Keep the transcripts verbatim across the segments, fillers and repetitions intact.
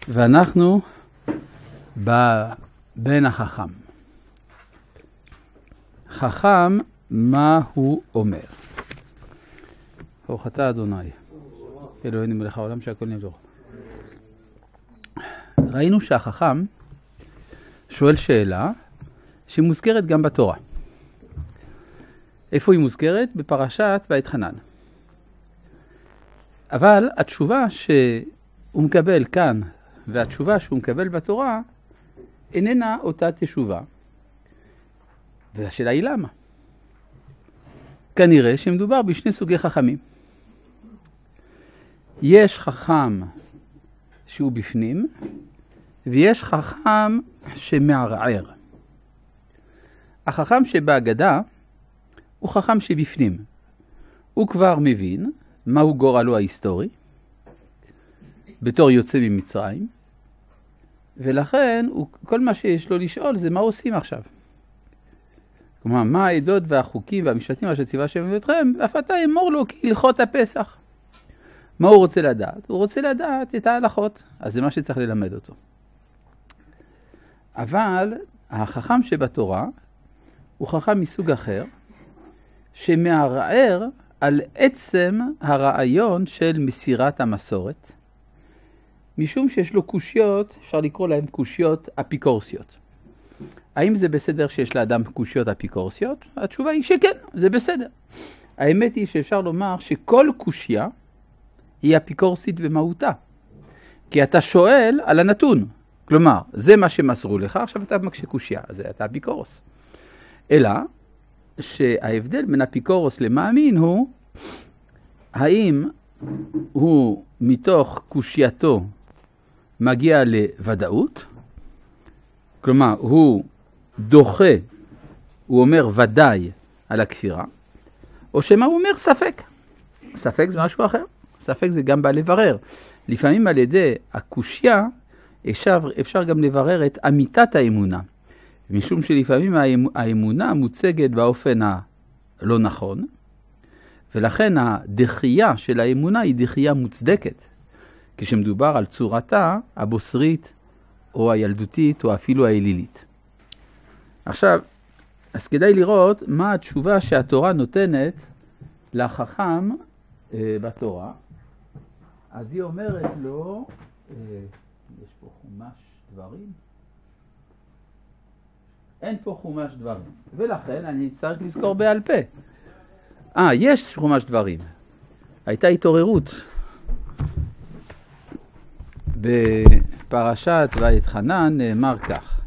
ואנחנו בבן החכם. חכם, מה הוא אומר? ברוך אתה אדוני, אלוהינו מלך העולם שהכל נהיה בדברו. ראינו שהחכם שואל שאלה שמוזכרת גם בתורה. איפה היא מוזכרת? בפרשת ואתחנן. אבל התשובה שהוא מקבל כאן והתשובה שהוא מקבל בתורה איננה אותה תשובה. והשאלה היא למה? כנראה שמדובר בשני סוגי חכמים. יש חכם שהוא בפנים ויש חכם שמערער. החכם שבהגדה הוא חכם שבפנים. הוא כבר מבין מהו גורלו ההיסטורי בתור יוצא ממצרים, ולכן הוא, כל מה שיש לו לשאול זה מה עושים עכשיו. כלומר, מה העדות והחוקים והמשפטים אשר ציווה השם אתכם, ואף אתה אמור לו כהלכות הפסח. מה הוא רוצה לדעת? הוא רוצה לדעת את ההלכות, אז זה מה שצריך ללמד אותו. אבל החכם שבתורה הוא חכם מסוג אחר, שמערער על עצם הרעיון של מסירת המסורת, משום שיש לו קושיות, אפשר לקרוא להם קושיות אפיקורסיות. האם זה בסדר שיש לאדם קושיות אפיקורסיות? התשובה היא שכן, זה בסדר. האמת היא שאפשר לומר שכל קושיה היא אפיקורסית במהותה. כי אתה שואל על הנתון. כלומר, זה מה שמסרו לך, עכשיו אתה מקשה קושיה, אז אתה אפיקורוס. אלא שההבדל בין אפיקורוס למאמין הוא, האם הוא מתוך קושייתו מגיע לוודאות, כלומר הוא דוחה, הוא אומר ודאי על הכפירה, או שמה הוא אומר ספק. ספק זה משהו אחר, ספק זה גם בא לברר. לפעמים על ידי הקושיה אפשר, אפשר גם לברר את אמיתת האמונה, משום שלפעמים האמונה מוצגת באופן הלא נכון, ולכן הדחייה של האמונה היא דחייה מוצדקת, כשמדובר על צורתה הבוסרית או הילדותית או אפילו האלילית. עכשיו, אז כדאי לראות מה התשובה שהתורה נותנת לחכם אה, בתורה. אז היא אומרת לו, אה, יש פה חומש דברים? אין פה חומש דברים, ולכן אני צריך לזכור בעל פה. אה, יש חומש דברים. הייתה התעוררות בפרשת ואתחנן, נאמר כך.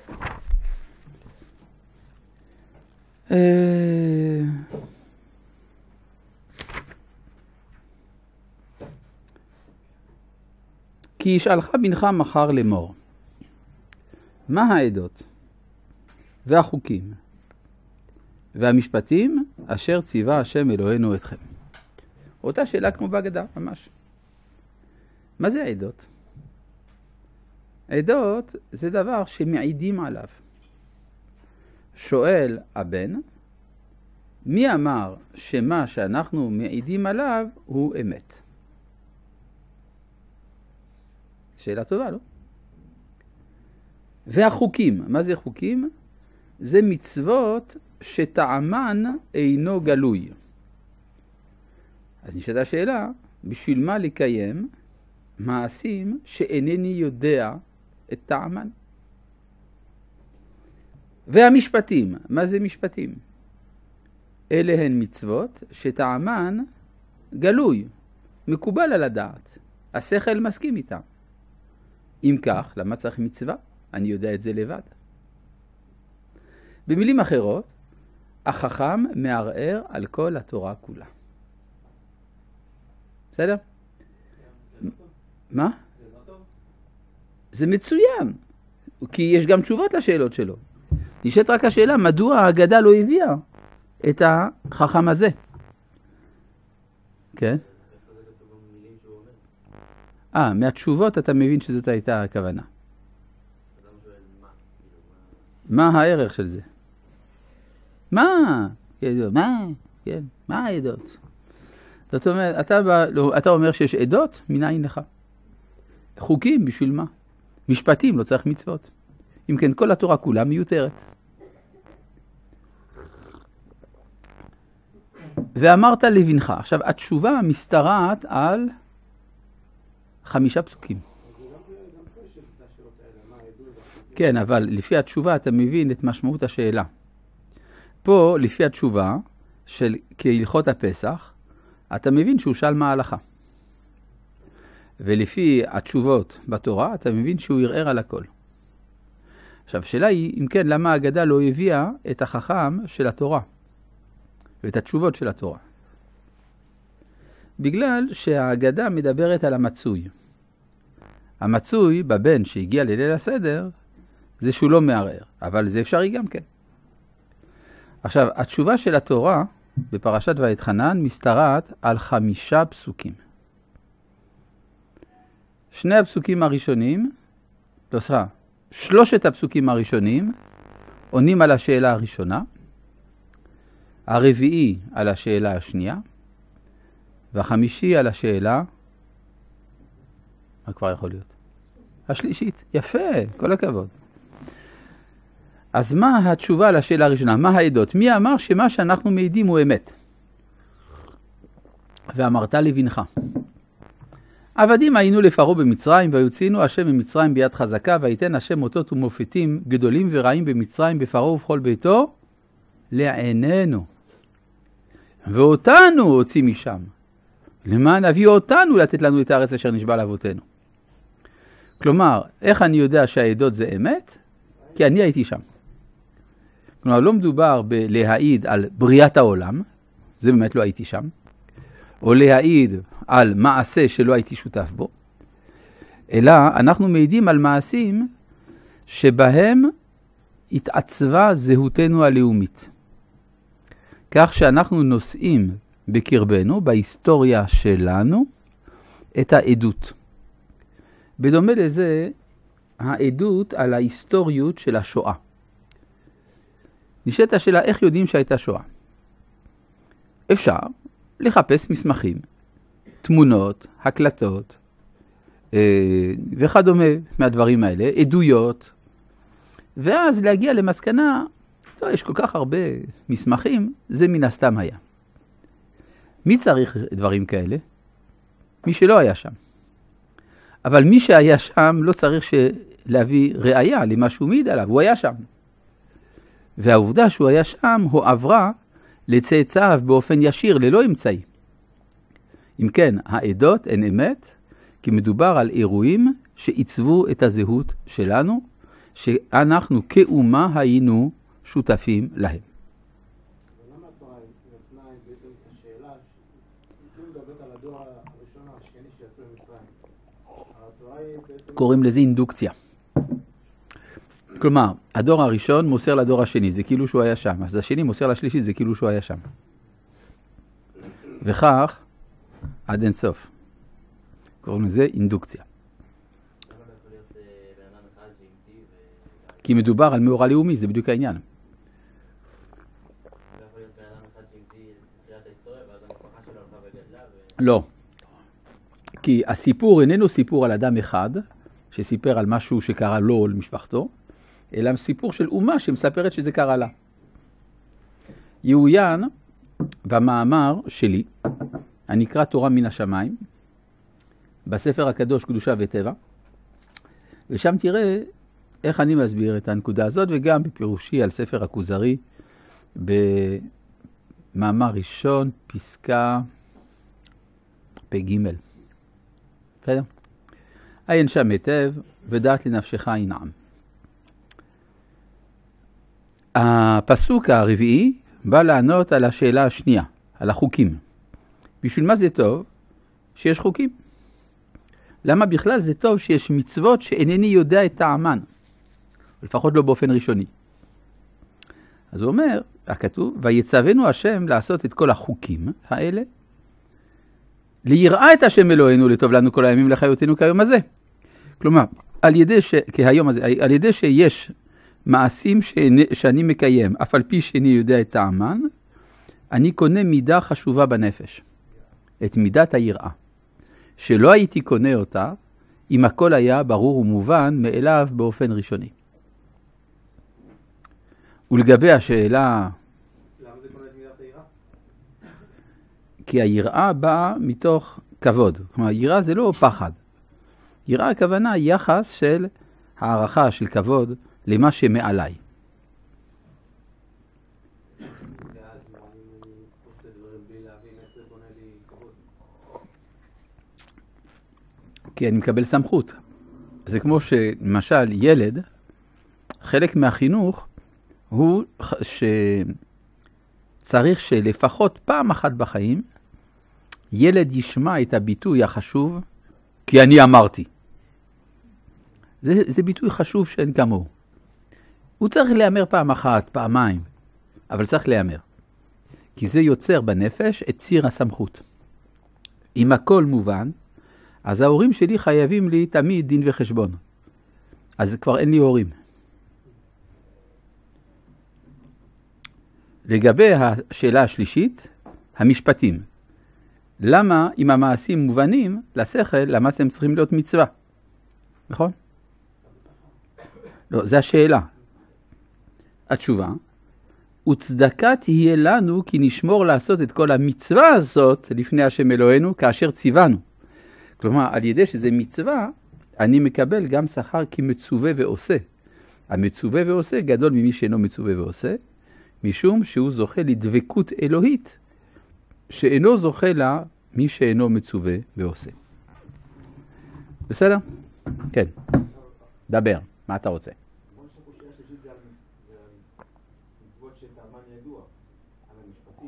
כי ישאלך בנך מחר לאמור, מה העדות והחוקים והמשפטים אשר ציווה השם אלוהינו אתכם? אותה שאלה כמו בהגדה, ממש. מה זה עדות? עדות זה דבר שמעידים עליו. שואל הבן, מי אמר שמה שאנחנו מעידים עליו הוא אמת? שאלה טובה, לא? והחוקים, מה זה חוקים? זה מצוות שטעמן אינו גלוי. אז נשאלת השאלה, בשביל מה לקיים מעשים שאינני יודע את טעמן? והמשפטים, מה זה משפטים? אלה הן מצוות שטעמן גלוי, מקובל על הדעת, השכל מסכים איתם. אם כך, למה צריך מצווה? אני יודע את זה לבד. במילים אחרות, החכם מערער על כל התורה כולה. בסדר? מה? זה לא טוב? זה מצוין, כי יש גם תשובות לשאלות שלו. נשאלת רק השאלה, מדוע ההגדה לא הביאה את החכם הזה? כן? אה, מהתשובות אתה מבין שזאת הייתה הכוונה. מה הערך של זה? מה? מה? כן, מה העדות? זאת אומרת, אתה, אתה אומר שיש עדות, מנין לך? חוקים בשביל מה? משפטים, לא צריך מצוות. אם כן, כל התורה כולה מיותרת. ואמרת לבנך. עכשיו, התשובה משתרעת על חמישה פסוקים. כן, אבל לפי התשובה אתה מבין את משמעות השאלה. פה, לפי התשובה של כהלכות הפסח, אתה מבין שהוא שאל מה ההלכה. ולפי התשובות בתורה, אתה מבין שהוא ירער על הכל. עכשיו, שאלה היא, אם כן, למה ההגדה לא הביאה את החכם של התורה, ואת התשובות של התורה? בגלל שההגדה מדברת על המצוי. המצוי בבן שהגיע לליל הסדר, זה שהוא לא מערער, אבל זה אפשרי גם כן. עכשיו, התשובה של התורה בפרשת ואתחנן משתרעת על חמישה פסוקים. שני הפסוקים הראשונים, לא סליחה, שלושת הפסוקים הראשונים עונים על השאלה הראשונה, הרביעי על השאלה השנייה, והחמישי על השאלה, מה כבר יכול להיות? השלישית. יפה, כל הכבוד. אז מה התשובה לשאלה הראשונה? מה העדות? מי אמר שמה שאנחנו מעידים הוא אמת? ואמרת לבנך. עבדים היינו לפרעה במצרים, ויוציאנו השם ממצרים ביד חזקה, ויתן השם אותות ומופתים גדולים ורעים במצרים בפרעה ובכל ביתו, לעינינו. ואותנו הוציא משם. למען הביא אותנו לתת לנו את הארץ אשר נשבע לאבותינו. כלומר, איך אני יודע שהעדות זה אמת? כי אני הייתי שם. כלומר, לא מדובר בלהעיד על בריאת העולם, זה באמת לא הייתי שם, או להעיד על מעשה שלא הייתי שותף בו, אלא אנחנו מעידים על מעשים שבהם התעצבה זהותנו הלאומית. כך שאנחנו נושאים בקרבנו, בהיסטוריה שלנו, את העדות. בדומה לזה, העדות על ההיסטוריות של השואה. נשאלת השאלה, איך יודעים שהייתה שואה? אפשר לחפש מסמכים, תמונות, הקלטות, וכדומה מהדברים האלה, עדויות, ואז להגיע למסקנה, טוב, יש כל כך הרבה מסמכים, זה מן הסתם היה. מי צריך דברים כאלה? מי שלא היה שם. אבל מי שהיה שם לא צריך להביא ראיה למה שהוא מעיד עליו, הוא היה שם. והעובדה שהוא היה שם הוא עברה לצאצאיו באופן ישיר, ללא אמצעי. אם כן, העדות הן אמת, כי מדובר על אירועים שעיצבו את הזהות שלנו, שאנחנו כאומה היינו שותפים להם. ולמה התורה נתנה בעצם את השאלה, היא מדברת על הדור הראשון השכני שיצאו ממצרים. קוראים לזה אינדוקציה. כלומר, הדור הראשון מוסר לדור השני, זה כאילו שהוא היה שם. אז השני מוסר לשלישי, זה כאילו שהוא היה שם. וכך, עד אין סוף. קוראים לזה אינדוקציה. כי מדובר על מאורע לאומי, זה בדיוק העניין. לא. כי הסיפור איננו סיפור על אדם אחד, שסיפר על משהו שקרה לו או למשפחתו, אלא סיפור של אומה שמספרת שזה קרה לה. יהויין, במאמר שלי, הנקרא תורה מן השמיים, בספר הקדוש קדושה וטבע, ושם תראה איך אני מסביר את הנקודה הזאת, וגם בפירושי על ספר הכוזרי, במאמר ראשון, פסקה פג'. בסדר? עיין שם היטב, ודעת לנפשך ינעם. הפסוק הרביעי בא לענות על השאלה השנייה, על החוקים. בשביל מה זה טוב? שיש חוקים. למה בכלל זה טוב שיש מצוות שאינני יודע את טעמן? לפחות לא באופן ראשוני. אז הוא אומר, הכתוב, ויצוונו השם לעשות את כל החוקים האלה, ליראה את השם אלוהינו לטוב לנו כל הימים לחיותנו כיום הזה. כלומר, על ידי ש... כהיום הזה, על ידי שיש מעשים שאני, שאני מקיים, אף על פי שאני יודע את טעמן, אני קונה מידה חשובה בנפש, את מידת היראה. שלא הייתי קונה אותה, אם הכל היה ברור ומובן מאליו באופן ראשוני. ולגבי השאלה, למה זה קונה את מידת היראה? כי היראה באה מתוך כבוד. כלומר, יראה זה לא פחד. יראה הכוונה יחס של הערכה, של כבוד, למה שמעליי. ואז מה אם אני עושה דברים בלי להבין איך זה קונה לי כבוד? כי אני מקבל סמכות. זה כמו שלמשל ילד, חלק מהחינוך הוא שצריך שלפחות פעם אחת בחיים ילד ישמע את הביטוי החשוב כי אני אמרתי. זה, זה ביטוי חשוב שאין כמוהו. הוא צריך להיאמר פעם אחת, פעמיים, אבל צריך להיאמר. כי זה יוצר בנפש את ציר הסמכות. אם הכל מובן, אז ההורים שלי חייבים לי תמיד דין וחשבון. אז כבר אין לי הורים. לגבי השאלה השלישית, המשפטים. למה אם המעשים מובנים לשכל, למה הם צריכים להיות מצווה? נכון? לא, זה השאלה. התשובה, וצדקה תהיה לנו כי נשמור לעשות את כל המצווה הזאת לפני השם אלוהינו כאשר ציוונו. כלומר, על ידי שזה מצווה, אני מקבל גם שכר כמצווה ועושה. המצווה ועושה גדול ממי שאינו מצווה ועושה, משום שהוא זוכה לדבקות אלוהית, שאינו זוכה לה מי שאינו מצווה ועושה. בסדר? כן. דבר, מה אתה רוצה? כמו שהקושיה השלישית זה על מצוות שטעמן ידוע, על המשפטים.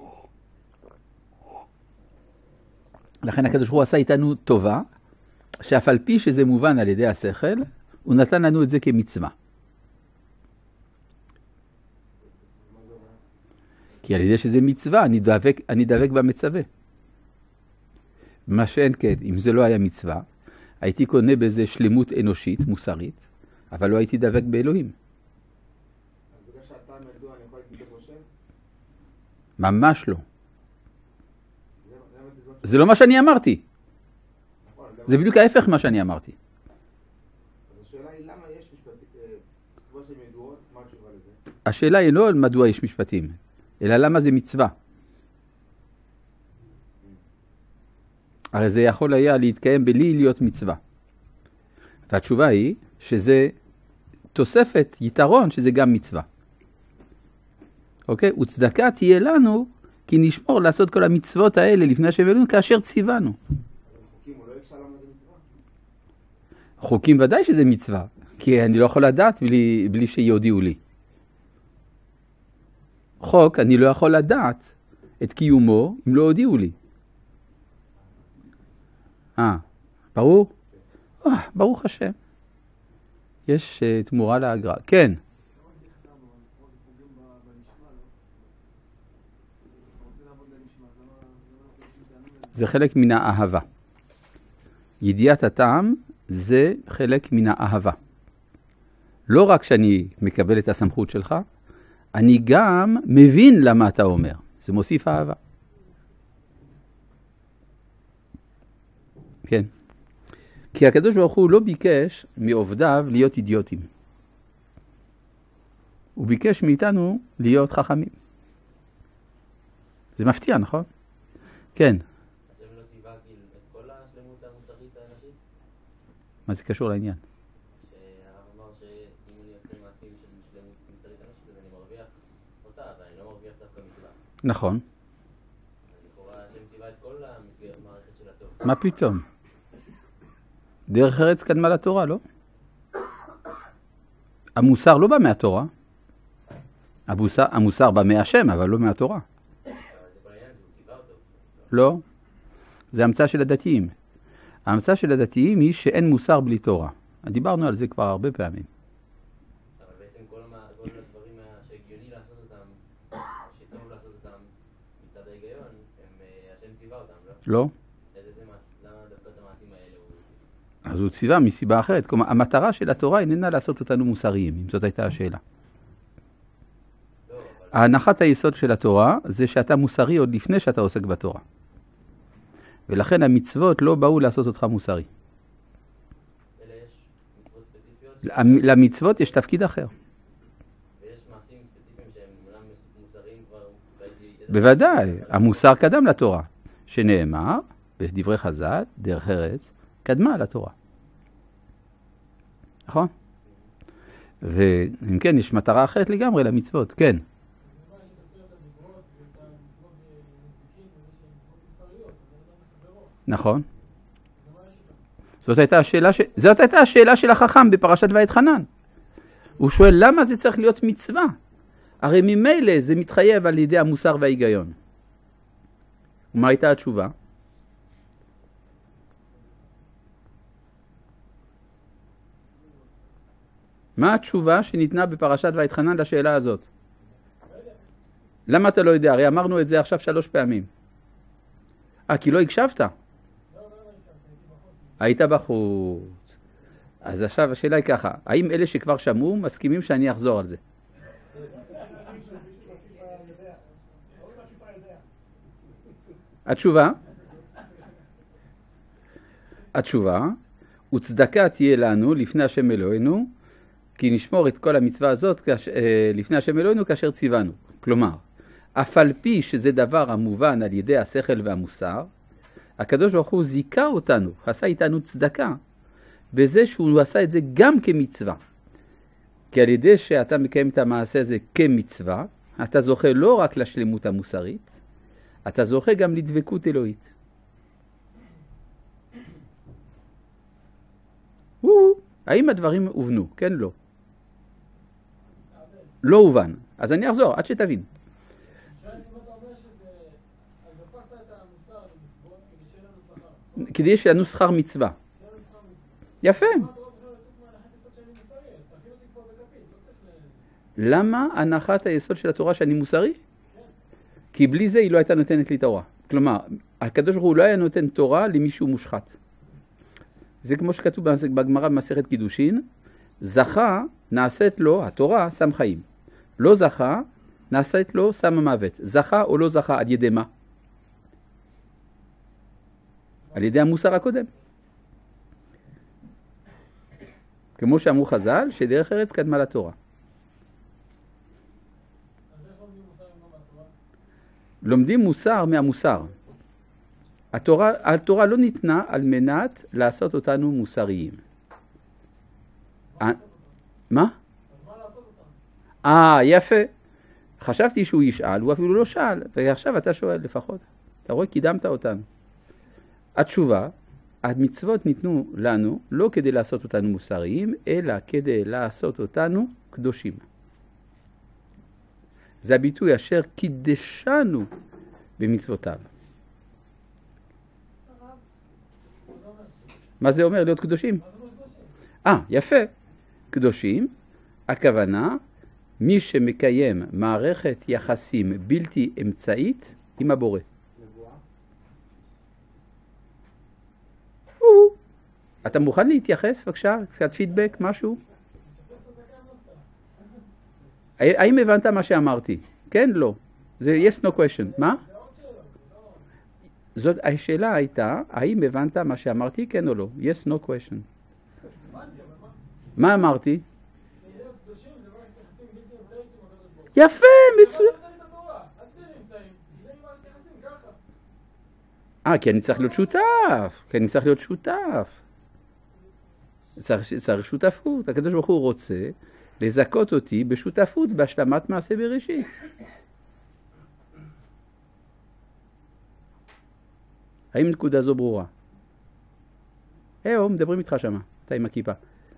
לכן הקדוש ברוך הוא עשה איתנו טובה, שאף על פי שזה מובן על ידי השכל, הוא נתן לנו את זה כמצווה. כי על ידי שזה מצווה, אני דבק, אני דבק במצווה. מה שאין כן, אם זה לא היה מצווה, הייתי קונה בזה שלמות אנושית, מוסרית, אבל לא הייתי דבק באלוהים. אז בגלל שהטעם ידוע אני יכול להתדבק בשם? ממש לא. זה- זה המצוות ש- זה לא מה שאני אמרתי. נכון, גם- זה בדיוק ההפך מה שאני אמרתי. אז השאלה היא למה יש משפטים, אה, מצוות שהן ידועות, מה התשובה לזה? השאלה היא לא על מדוע יש משפטים, אלא למה זה מצווה. הרי זה יכול היה להתקיים בלי להיות מצווה. והתשובה היא שזה תוספת, יתרון, שזה גם מצווה. אוקיי? וצדקה תהיה לנו כי נשמור לעשות כל המצוות האלה לפני השם אלוהינו כאשר ציוונו. אז חוקים הוא לא יקשה למה זה מצווה? חוקים ודאי שזה מצווה, כי אני לא יכול לדעת בלי, בלי שיודיעו לי. חוק אני לא יכול לדעת את קיומו אם לא הודיעו לי. אה, ברור? אה, ברוך השם. יש uh, תמורה לאגרה. כן. זה חלק מן האהבה. ידיעת הטעם זה חלק מן האהבה. לא רק שאני מקבל את הסמכות שלך, אני גם מבין למה אתה אומר. זה מוסיף אהבה. כן. כי הקדוש ברוך הוא לא ביקש מעובדיו להיות אידיוטים. הוא ביקש מאיתנו להיות חכמים. זה מפתיע, נכון? כן. השם לא ציווה כאילו את כל השלמות המוסרית האנושית? מה זה קשור לעניין? שהרב אמר שאם אני עושה מעשים של שלמות מוסרית אנושית אז אני מרוויח אותה, אבל אני לא מרוויח דווקא מצווה. נכון. לכאורה השם ציווה את כל המסגרת מערכת של התורה. מה פתאום? דרך ארץ קדמה לתורה, לא? המוסר לא בא מהתורה. המוסר, המוסר בא מהשם, אבל לא מהתורה. אבל זה כל העניין שהוא ציווה אותו. לא. זה המצאה של הדתיים. ההמצאה של הדתיים היא שאין מוסר בלי תורה. דיברנו על זה כבר הרבה פעמים. אבל בעצם כל המ- כל הדברים שהגיוני לעשות אותם, שטוב לעשות אותם מצד ההיגיון, הם, אה, השם ציווה אותם, לא? לא? איזה זה מעש, למה דווקא את המעשים האלה הוא... אז הוא ציווה מסיבה אחרת. כלומר, המטרה של התורה איננה לעשות אותנו מוסריים, אם זאת הייתה השאלה. לא, אבל ההנחת היסוד של התורה זה שאתה מוסרי עוד לפני שאתה עוסק בתורה. ולכן המצוות לא באו לעשות אותך מוסרי. כנופיות... למצוות יש תפקיד אחר. ויש מעשים ספציפיים שהם אולי מוסריים כבר... בוודאי, המוסר קדם לתורה, שנאמר בדברי חז"ל, דרך ארץ, קדמה לתורה. נכון? ואם כן, יש מטרה אחרת לגמרי למצוות, כן. נכון. זאת הייתה השאלה, ש... זאת הייתה השאלה של החכם בפרשת ואתחנן. הוא שואל למה זה צריך להיות מצווה? הרי ממילא זה מתחייב על ידי המוסר וההיגיון. ומה הייתה התשובה? מה התשובה שניתנה בפרשת ואתחנן לשאלה הזאת? למה אתה לא יודע? הרי אמרנו את זה עכשיו שלוש פעמים. אה, כי לא הקשבת? היית בחוץ. אז עכשיו השאלה היא ככה, האם אלה שכבר שמעו מסכימים שאני אחזור על זה? התשובה? התשובה, וצדקה תהיה לנו לפני השם אלוהינו, כי נשמור את כל המצווה הזאת לפני השם אלוהינו כאשר ציוונו. כלומר, אף על פי שזה דבר המובן על ידי השכל והמוסר, הקדוש ברוך הוא זיכה אותנו, עשה איתנו צדקה, בזה שהוא עשה את זה גם כמצווה. כי על ידי שאתה מקיים את המעשה הזה כמצווה, אתה זוכה לא רק לשלמות המוסרית, אתה זוכה גם לדבקות אלוהית. וואו, האם הדברים הובנו? כן, לא. לא הובן. אז אני אחזור, עד שתבין. כדי שיהיה לנו שכר מצווה. יפה. למה הנחת היסוד של התורה שאני מוסרי? כי בלי זה היא לא הייתה נותנת לי תורה. כלומר, הקדוש ברוך הוא לא היה נותן תורה למישהו מושחת. זה כמו שכתוב בגמרא במסכת קידושין, זכה נעשית לו, התורה שם חיים. לא זכה, נעשית לו שם המוות. זכה או לא זכה, על ידי מה? על ידי המוסר הקודם. כמו שאמרו חז"ל, שדרך ארץ קדמה לתורה. לומדים מוסר מהמוסר. התורה, התורה לא ניתנה על מנת לעשות אותנו מוסריים. מה? אה, יפה. חשבתי שהוא ישאל, הוא אפילו לא שאל, ועכשיו אתה שואל לפחות. אתה רואה, קידמת אותנו. התשובה, המצוות ניתנו לנו לא כדי לעשות אותנו מוסריים, אלא כדי לעשות אותנו קדושים. זה הביטוי אשר קידשנו במצוותיו. מה זה אומר להיות קדושים? אה, יפה. קדושים, הכוונה, מי שמקיים מערכת יחסים בלתי אמצעית עם הבורא. אתה מוכן להתייחס, בבקשה? קצת פידבק, משהו? האם הבנת מה שאמרתי? כן, לא. זה yes, no question. מה? זאת השאלה הייתה, האם הבנת מה שאמרתי? כן או לא? yes, no question. מה אמרתי? יפה, מצוין. אה, כי אני צריך להיות שותף. כי אני צריך להיות שותף. צריך, צריך שותפות. הקדוש ברוך הוא רוצה לזכות אותי בשותפות בהשלמת מעשה בראשית. האם נקודה זו ברורה? היו, מדברים איתך שמה, אתה עם הכיפה.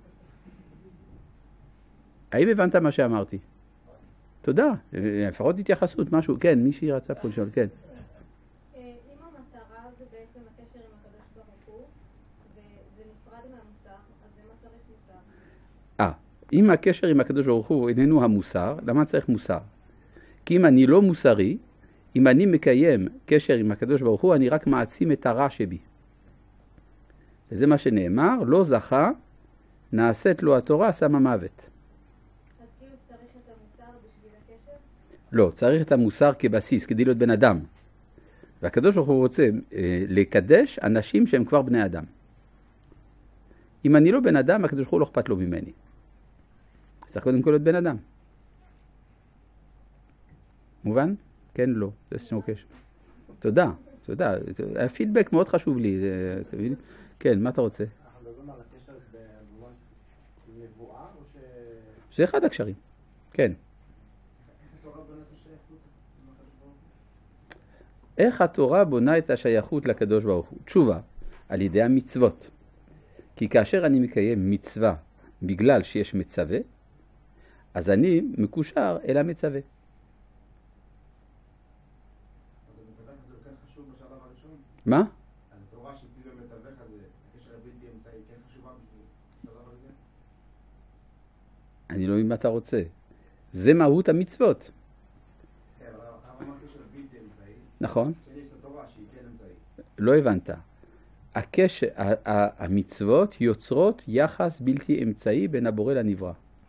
האם הבנת מה שאמרתי? תודה, לפחות התייחסות, משהו, כן, מישהי רצה פה לשאול, כן. אם המטרה זה בעצם הקשר עם הקדוש ברוך הוא, וזה נפרד מהמוסר, אז למה צריך מוסר? אה, אם הקשר עם הקדוש ברוך הוא איננו המוסר, למה צריך מוסר? כי אם אני לא מוסרי, אם אני מקיים קשר עם הקדוש ברוך הוא, אני רק מעצים את הרע שבי. וזה מה שנאמר, לא זכה, נעשית לו התורה, שם המוות. אז כאילו צריך את המוסר בשביל הקשר? לא, צריך את המוסר כבסיס, כדי להיות בן אדם. והקדוש ברוך הוא רוצה אה, לקדש אנשים שהם כבר בני אדם. אם אני לא בן אדם, הקדוש ברוך הוא לא אכפת לו ממני. צריך קודם כל להיות בן אדם. מובן? כן, לא. זה שמוקש. תודה, תודה. הפידבק מאוד חשוב לי. זה, אתה מבין? כן, מה אתה רוצה? אנחנו מדברים על הקשר במובן של נבואה או ש... זה אחד הקשרים. כן. איך התורה בונה את השייכות לקדוש ברוך הוא? תשובה, על ידי המצוות. כי כאשר אני מקיים מצווה בגלל שיש מצווה, אז אני מקושר אל המצווה. אז המתווך הזה כן חשוב בשלב הראשון? מה? אז התורה שפילו המתווך הזה, הקשר הבלתי אמצעי, כן חשובה בשלב הראשון? אני לא מבין מה אתה רוצה. זה מהות המצוות. כן, אבל אמר קשר בלתי אמצעי. נכון? שיש את התורה שהיא כן אמצעי. לא הבנת. הקשר, המצוות יוצרות יחס בלתי אמצעי בין הבורא לנברא.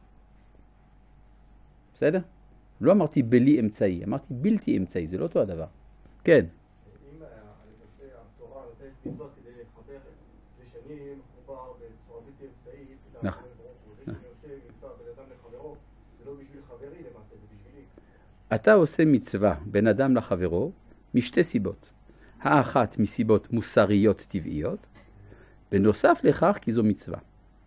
בסדר? לא אמרתי בלי אמצעי, אמרתי בלתי אמצעי, זה לא אותו הדבר. כן. אם התורה נותנת מצוות כדי לחבר לשנים, חובר בצורה בלתי אמצעית, נכון. זה שאני עושה מצווה בין אדם לחברו, זה לא בשביל חברי למעשה, זה בשבילי. אתה עושה מצווה בין אדם לחברו משתי סיבות. האחת מסיבות מוסריות טבעיות, בנוסף לכך כי זו מצווה.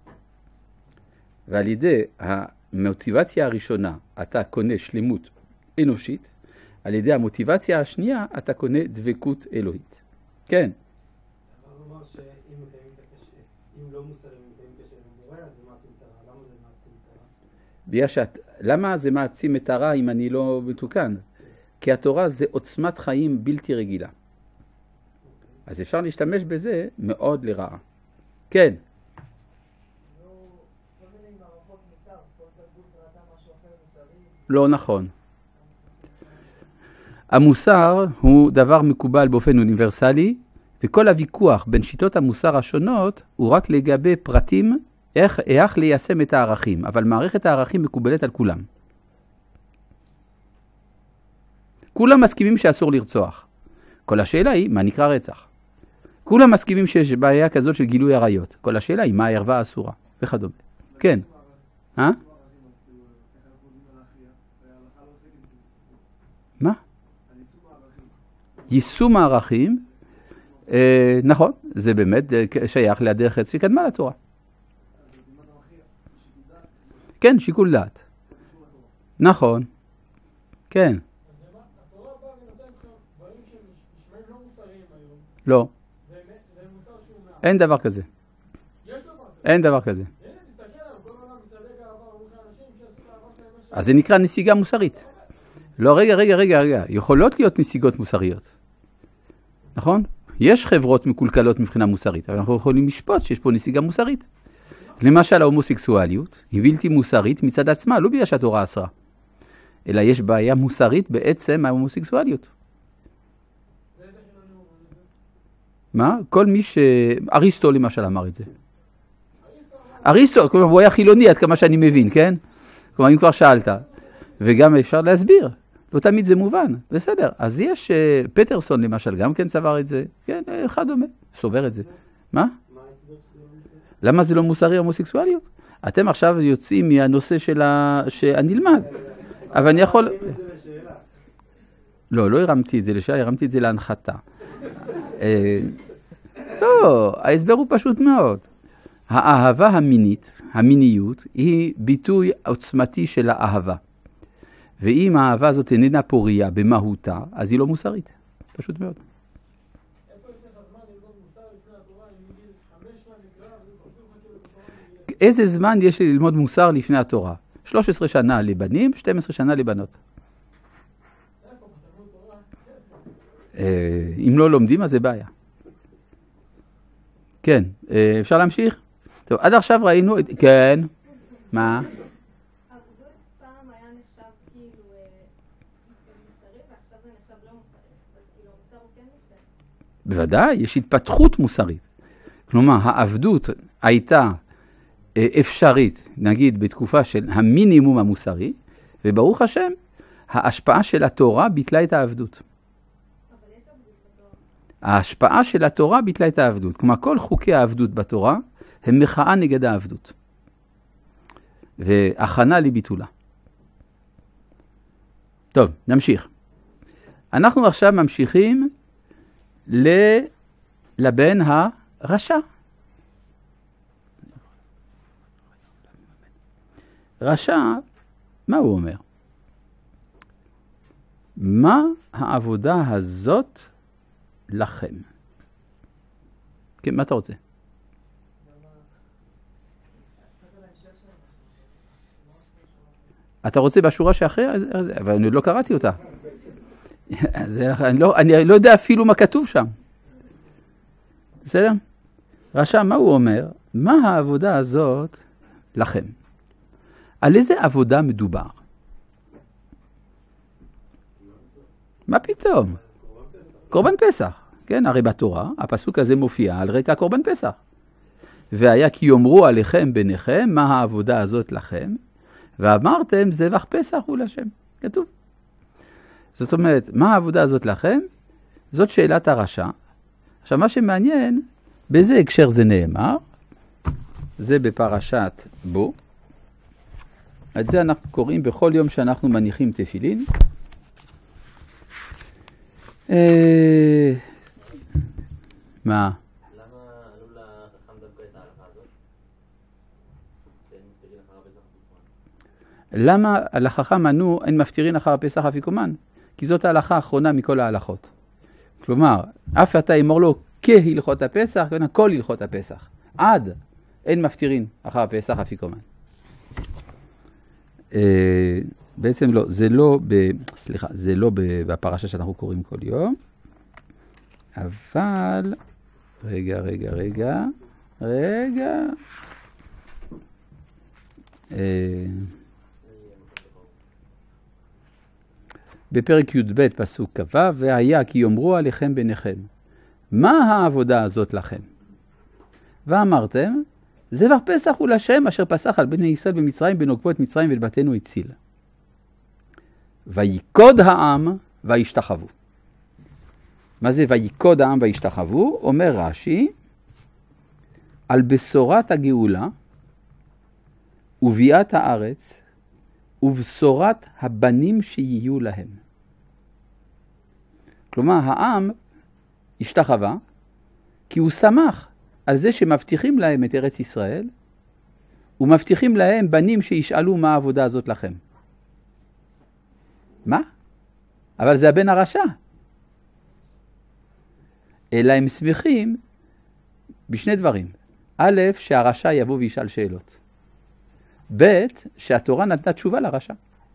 ועל ידי המוטיבציה הראשונה אתה קונה שלמות אנושית, על ידי המוטיבציה השנייה אתה קונה דבקות אלוהית. כן. אבל הוא אמר שאם מקיימים את הקשר, אם לא מוסרים מקיימים קשר עם בורא, אז זה מעצים את הרע. למה זה מעצים את הרע? בגלל שאת, למה זה מעצים את הרע אם אני לא מתוקן? כי התורה זה עוצמת חיים בלתי רגילה. אז אפשר להשתמש בזה מאוד לרעה. כן. לא נכון. המוסר הוא דבר מקובל באופן אוניברסלי, וכל הוויכוח בין שיטות המוסר השונות הוא רק לגבי פרטים איך, איך ליישם את הערכים, אבל מערכת הערכים מקובלת על כולם. כולם מסכימים שאסור לרצוח. כל השאלה היא מה נקרא רצח. כולם מסכימים שיש בעיה כזאת של גילוי עריות. כל השאלה היא מה הערווה האסורה וכדומה. כן. אה? מה? יישום הערכים, אה, נכון, זה באמת שייך לדרך עץ שקדמה לתורה. כן, שיקול דעת. נכון. כן. לא. אין דבר כזה. אין דבר כזה. אז זה נקרא נסיגה מוסרית. לא, רגע, רגע, רגע, רגע. יכולות להיות נסיגות מוסריות. נכון? יש חברות מקולקלות מבחינה מוסרית, אבל אנחנו יכולים לשפוט שיש פה נסיגה מוסרית. למשל, ההומוסקסואליות היא בלתי מוסרית מצד עצמה, לא בגלל שהתורה אסרה. אלא יש בעיה מוסרית בעצם ההומוסקסואליות. מה? כל מי ש... אריסטו למשל אמר את זה. אריסטו, כלומר, הוא היה חילוני עד כמה שאני מבין, כן? כלומר, אם כבר שאלת. וגם אפשר להסביר. לא תמיד זה מובן. בסדר. אז יש פטרסון למשל, גם כן סבר את זה. כן, אחד דומה. סובר את זה. מה? למה זה לא מוסרי הומוסקסואליות? אתם עכשיו יוצאים מהנושא של ה... שהנלמד. אבל אני יכול... לא, לא הרמתי את זה לשאלה, הרמתי את זה להנחתה. לא, ההסבר הוא פשוט מאוד. האהבה המינית, המיניות, היא ביטוי עוצמתי של האהבה. ואם האהבה הזאת איננה פוריה במהותה, אז היא לא מוסרית. פשוט מאוד. איזה זמן יש ללמוד מוסר לפני התורה? שלוש עשרה שנה לבנים, שתים עשרה שנה לבנות. אם לא לומדים, אז זה בעיה. כן, אפשר להמשיך? טוב, עד עכשיו ראינו... כן, מה? עבדות פעם היה נחשב כאילו מוסרי, ועכשיו זה נחשב לא מוסרי. אבל כאילו מוסר הוא כן משתנה. בוודאי, יש התפתחות מוסרית. כלומר, העבדות הייתה אפשרית, נגיד, בתקופה של המינימום המוסרי, וברוך השם, ההשפעה של התורה ביטלה את העבדות. אבל יש עבדות בתורה. ההשפעה של התורה ביטלה את העבדות. כלומר, כל חוקי העבדות בתורה הם מחאה נגד העבדות. והכנה לביטולה. טוב, נמשיך. אנחנו עכשיו ממשיכים ל- לבן הרשע. רשע, מה הוא אומר? מה העבודה הזאת לכם? כן, מה אתה רוצה? אתה רוצה בשורה שאחרי? אבל אני לא קראתי אותה. אני לא, אני לא יודע אפילו מה כתוב שם. בסדר? רשע, מה הוא אומר? מה העבודה הזאת לכם? על איזה עבודה מדובר? מה פתאום? קורבן פסח. כן, הרי בתורה הפסוק הזה מופיע על רקע קורבן פסח. והיה כי יאמרו עליכם ביניכם, מה העבודה הזאת לכם? ואמרתם, זבח פסח הוא לשם. כתוב. זאת אומרת, מה העבודה הזאת לכם? זאת שאלת הרשע. עכשיו, מה שמעניין, באיזה הקשר זה נאמר? זה בפרשת בו. את זה אנחנו קוראים בכל יום שאנחנו מניחים תפילין. אה... מה? למה עלו לחכם דווקא את ההלכה הזאת? למה לחכם ענו אין מפטירין אחר הפסח אפיקומן? כי זאת ההלכה האחרונה מכל ההלכות. כלומר, אף אתה אמור לו כהלכות הפסח, כל הלכות הפסח. עד אין מפטירין אחר הפסח אפיקומן. אה, בעצם לא, זה לא, ב, סליחה, זה לא בפרשה שאנחנו קוראים כל יום, אבל, רגע, רגע, רגע, רגע, אה, בפרק י"ב פסוק כ"ו, והיה כי יאמרו עליכם ביניכם, מה העבודה הזאת לכם? ואמרתם, זבח פסח הוא לשם אשר פסח על בני ישראל במצרים בנוקפו את מצרים ואת בתינו הציל. ויקוד העם וישתחוו. מה זה ויקוד העם וישתחוו? אומר רש"י, על בשורת הגאולה וביאת הארץ ובשורת הבנים שיהיו להם. כלומר, העם השתחווה כי הוא שמח על זה שמבטיחים להם את ארץ ישראל, ומבטיחים להם בנים שישאלו מה העבודה הזאת לכם. מה? אבל זה הבן הרשע. אלא הם שמחים בשני דברים. א', שהרשע יבוא וישאל שאלות. ב', שהתורה נתנה תשובה לרשע.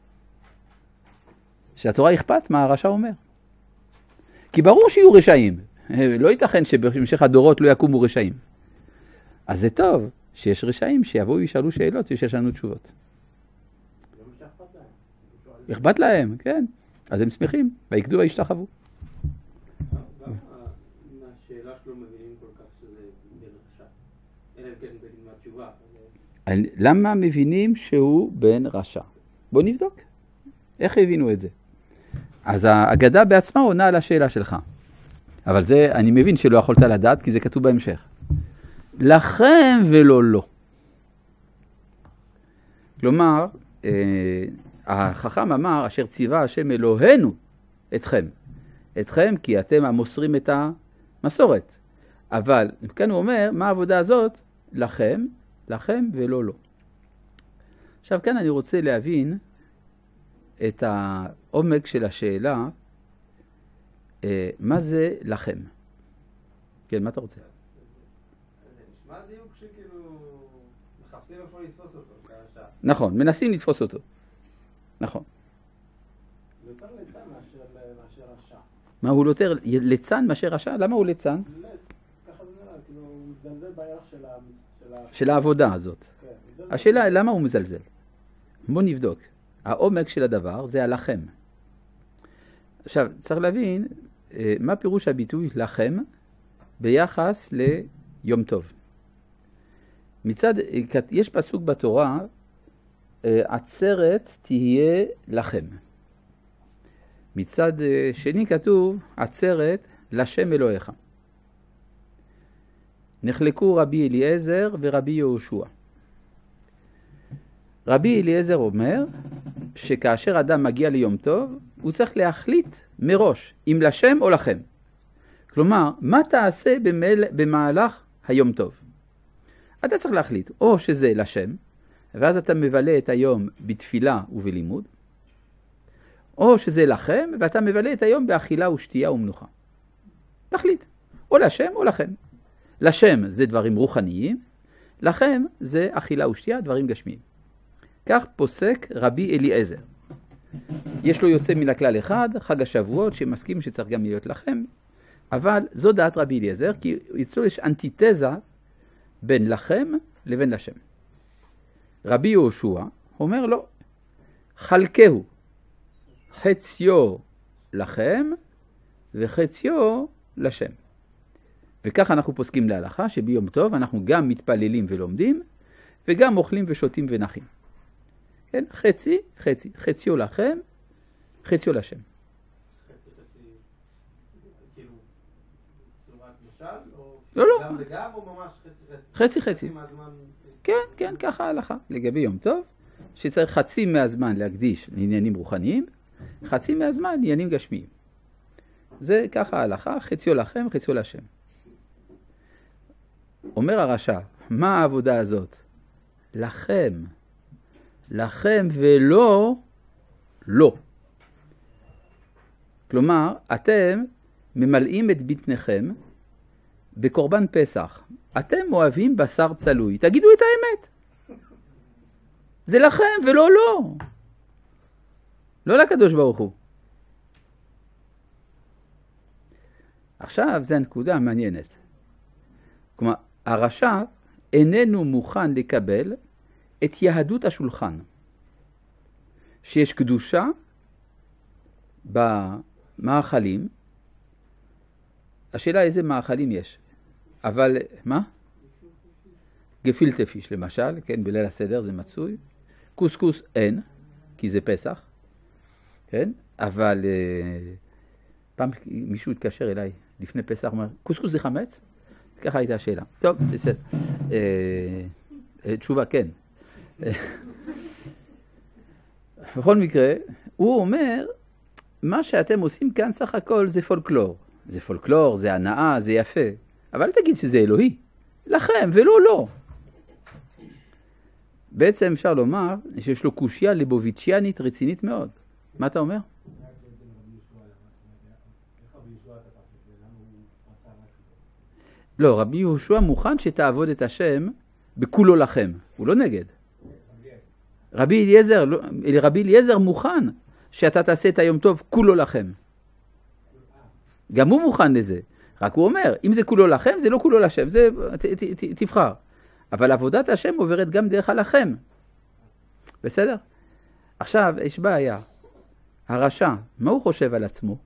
שהתורה אכפת מה הרשע אומר. כי ברור שיהיו רשעים. לא ייתכן שבהמשך הדורות לא יקומו רשעים. אז זה טוב שיש רשעים שיבואו וישאלו שאלות ושיש לנו תשובות. אכפת להם, כן. אז הם שמחים, ויקדו וישתחוו. למה מהשאלה שלו מבינים כל כך שזה בן רשע? אלא אם כן תגיד מהתשובה. למה מבינים שהוא בן רשע? בוא נבדוק. איך הבינו את זה? אז האגדה בעצמה עונה על השאלה שלך. אבל זה אני מבין שלא יכולת לדעת כי זה כתוב בהמשך. לכם ולא לא. כלומר, אה, החכם אמר אשר ציווה השם אלוהינו אתכם. אתכם כי אתם המוסרים את המסורת. אבל כאן הוא אומר מה העבודה הזאת? לכם, לכם ולא לא. עכשיו כאן אני רוצה להבין את העומק של השאלה, אה, מה זה לכם? כן, מה אתה רוצה? זה נשמע דיוק שכאילו מחפשים איפה לתפוס אותו, כרשע. נכון, מנסים לתפוס אותו. נכון. זה יותר ליצן מאשר רשע. מה הוא יותר ליצן מאשר רשע? למה הוא ליצן? לץ, ככה זה נראה, כאילו הוא מזלזל בערך של ה... של העבודה הזאת. כן, השאלה למה הוא מזלזל? בוא נבדוק. העומק של הדבר זה הלכם. עכשיו, צריך להבין מה פירוש הביטוי לכם ביחס ליום טוב. מצד, יש פסוק בתורה, עצרת תהיה לכם. מצד שני כתוב, עצרת לשם אלוהיך. נחלקו רבי אליעזר ורבי יהושע. רבי אליעזר אומר שכאשר אדם מגיע ליום טוב, הוא צריך להחליט מראש אם לשם או לכם. כלומר, מה תעשה במל... במהלך היום טוב? אתה צריך להחליט או שזה לשם, ואז אתה מבלה את היום בתפילה ובלימוד, או שזה לכם ואתה מבלה את היום באכילה ושתייה ומנוחה. תחליט, או לשם או לכם. לשם זה דברים רוחניים, לכם זה אכילה ושתייה, דברים גשמיים. כך פוסק רבי אליעזר. יש לו יוצא מן הכלל אחד, חג השבועות, שמסכים שצריך גם להיות לכם, אבל זו דעת רבי אליעזר, כי אצלו יש אנטיתזה בין לכם לבין לשם. רבי יהושע אומר לו, חלקהו, חציו לכם וחציו לשם. וכך אנחנו פוסקים להלכה שביום טוב אנחנו גם מתפללים ולומדים וגם אוכלים ושותים ונחים. כן? חצי, חצי, חציו לכם, חציו לשם. חצי חצי, כאילו, צורת משל, או לא, לא. גם וגם, או ממש חצי חצי? חצי חצי. מהזמן... כן, כן, ככה ההלכה. לגבי יום טוב, שצריך חצי מהזמן להקדיש לעניינים רוחניים, חצי מהזמן לעניינים גשמיים. זה ככה ההלכה, חציו לכם, חציו לשם. אומר הרשע, מה העבודה הזאת? לכם. לכם ולא, לא. כלומר, אתם ממלאים את בטניכם בקורבן פסח. אתם אוהבים בשר צלוי. תגידו את האמת. זה לכם ולא לא. לא לקדוש ברוך הוא. עכשיו זה הנקודה המעניינת. כלומר, הרשע איננו מוכן לקבל את יהדות השולחן. שיש קדושה במאכלים. השאלה איזה מאכלים יש. אבל, מה? גפילטע פיש למשל, כן, בליל הסדר זה מצוי. קוסקוס אין, כי זה פסח. כן? אבל פעם מישהו התקשר אליי לפני פסח, אומר, קוסקוס זה חמץ? ככה הייתה השאלה. טוב, בסדר. תשובה, כן. בכל מקרה, הוא אומר, מה שאתם עושים כאן סך הכל זה פולקלור. זה פולקלור, זה הנאה, זה יפה. אבל תגיד שזה אלוהי. לכם ולא לא. בעצם אפשר לומר שיש לו קושיה ליבוביציאנית רצינית מאוד. מה אתה אומר? לא, רבי יהושע מוכן שתעבוד את השם בכולו לכם. הוא לא נגד. רבי אליעזר, רבי אליעזר מוכן שאתה תעשה את היום טוב כולו לכם. גם הוא מוכן לזה. רק הוא אומר, אם זה כולו לכם, זה לא כולו לשם. זה, ת, ת, ת, תבחר. אבל עבודת השם עוברת גם דרך הלכם. בסדר? עכשיו, יש בעיה. הרשע, מה הוא חושב על עצמו?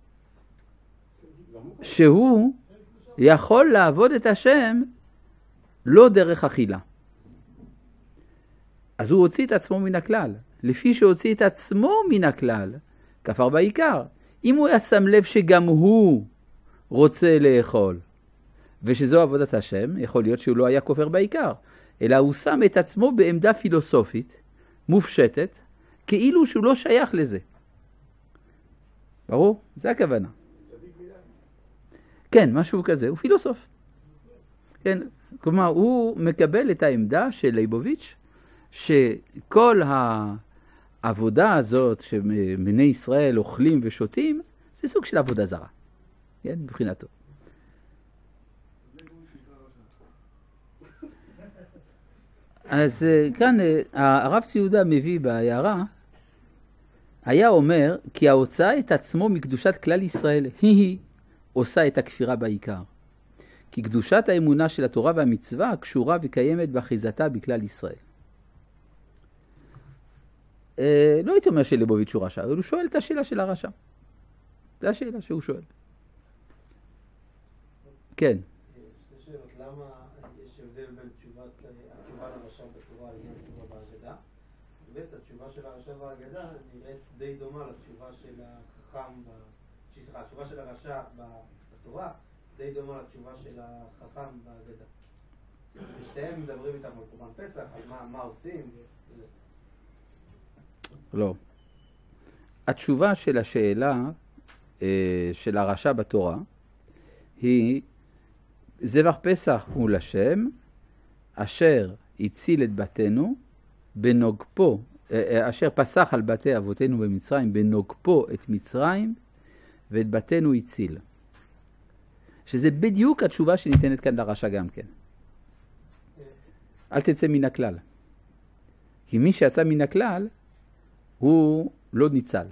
שהוא יכול לעבוד את השם לא דרך אכילה. אז הוא הוציא את עצמו מן הכלל. לפי שהוציא את עצמו מן הכלל, כפר בעיקר. אם הוא היה שם לב שגם הוא רוצה לאכול, ושזו עבודת השם, יכול להיות שהוא לא היה כופר בעיקר, אלא הוא שם את עצמו בעמדה פילוסופית, מופשטת, כאילו שהוא לא שייך לזה. ברור? זה הכוונה. כן, משהו כזה, הוא פילוסוף. כן, כלומר, הוא מקבל את העמדה של ליבוביץ', שכל העבודה הזאת שבני ישראל אוכלים ושותים, זה סוג של עבודה זרה. כן, מבחינתו. אז כאן הרב ציודה מביא בהערה, היה אומר כי ההוצאה את עצמו מקדושת כלל ישראל היא עושה את הכפירה בעיקר. כי קדושת האמונה של התורה והמצווה קשורה וקיימת באחיזתה בכלל ישראל. אה, לא הייתי אומר שלבוביץ' הוא רשע, אבל הוא שואל את השאלה של הרשע. זה השאלה שהוא שואל. כן. שתי שאלות, למה יש הבדל בין תשובה לרשע בתורה לבין תשובה בהגדה? באמת, התשובה של הרשע בהגדה נראית די דומה לתשובה של החכם, סליחה, התשובה של הרשע בתורה די דומה לתשובה של החכם בהגדה. ושתיהם מדברים איתם על קורבן פסח, על מה, מה עושים. לא. התשובה של השאלה אה, של הרשע בתורה היא זבח פסח הוא לשם אשר הציל את בתינו בנוגפו, אה, אשר פסח על בתי אבותינו במצרים בנוגפו את מצרים ואת בתינו הציל. שזה בדיוק התשובה שניתנת כאן לרשע גם כן. אל תצא מן הכלל. כי מי שיצא מן הכלל הוא לא ניצל.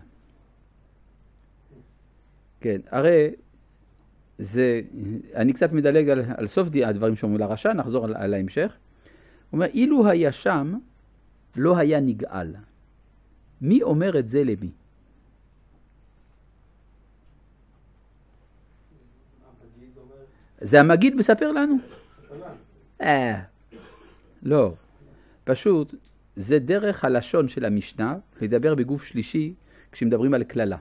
כן, הרי זה, אני קצת מדלג על, על סוף הדברים שאומרים לרשע, נחזור על, על ההמשך. הוא אומר, אילו היה שם, לא היה נגאל. מי אומר את זה למי? זה המגיד מספר לנו? אה, לא. פשוט, זה דרך הלשון של המשנה, לדבר בגוף שלישי, כשמדברים על כללה.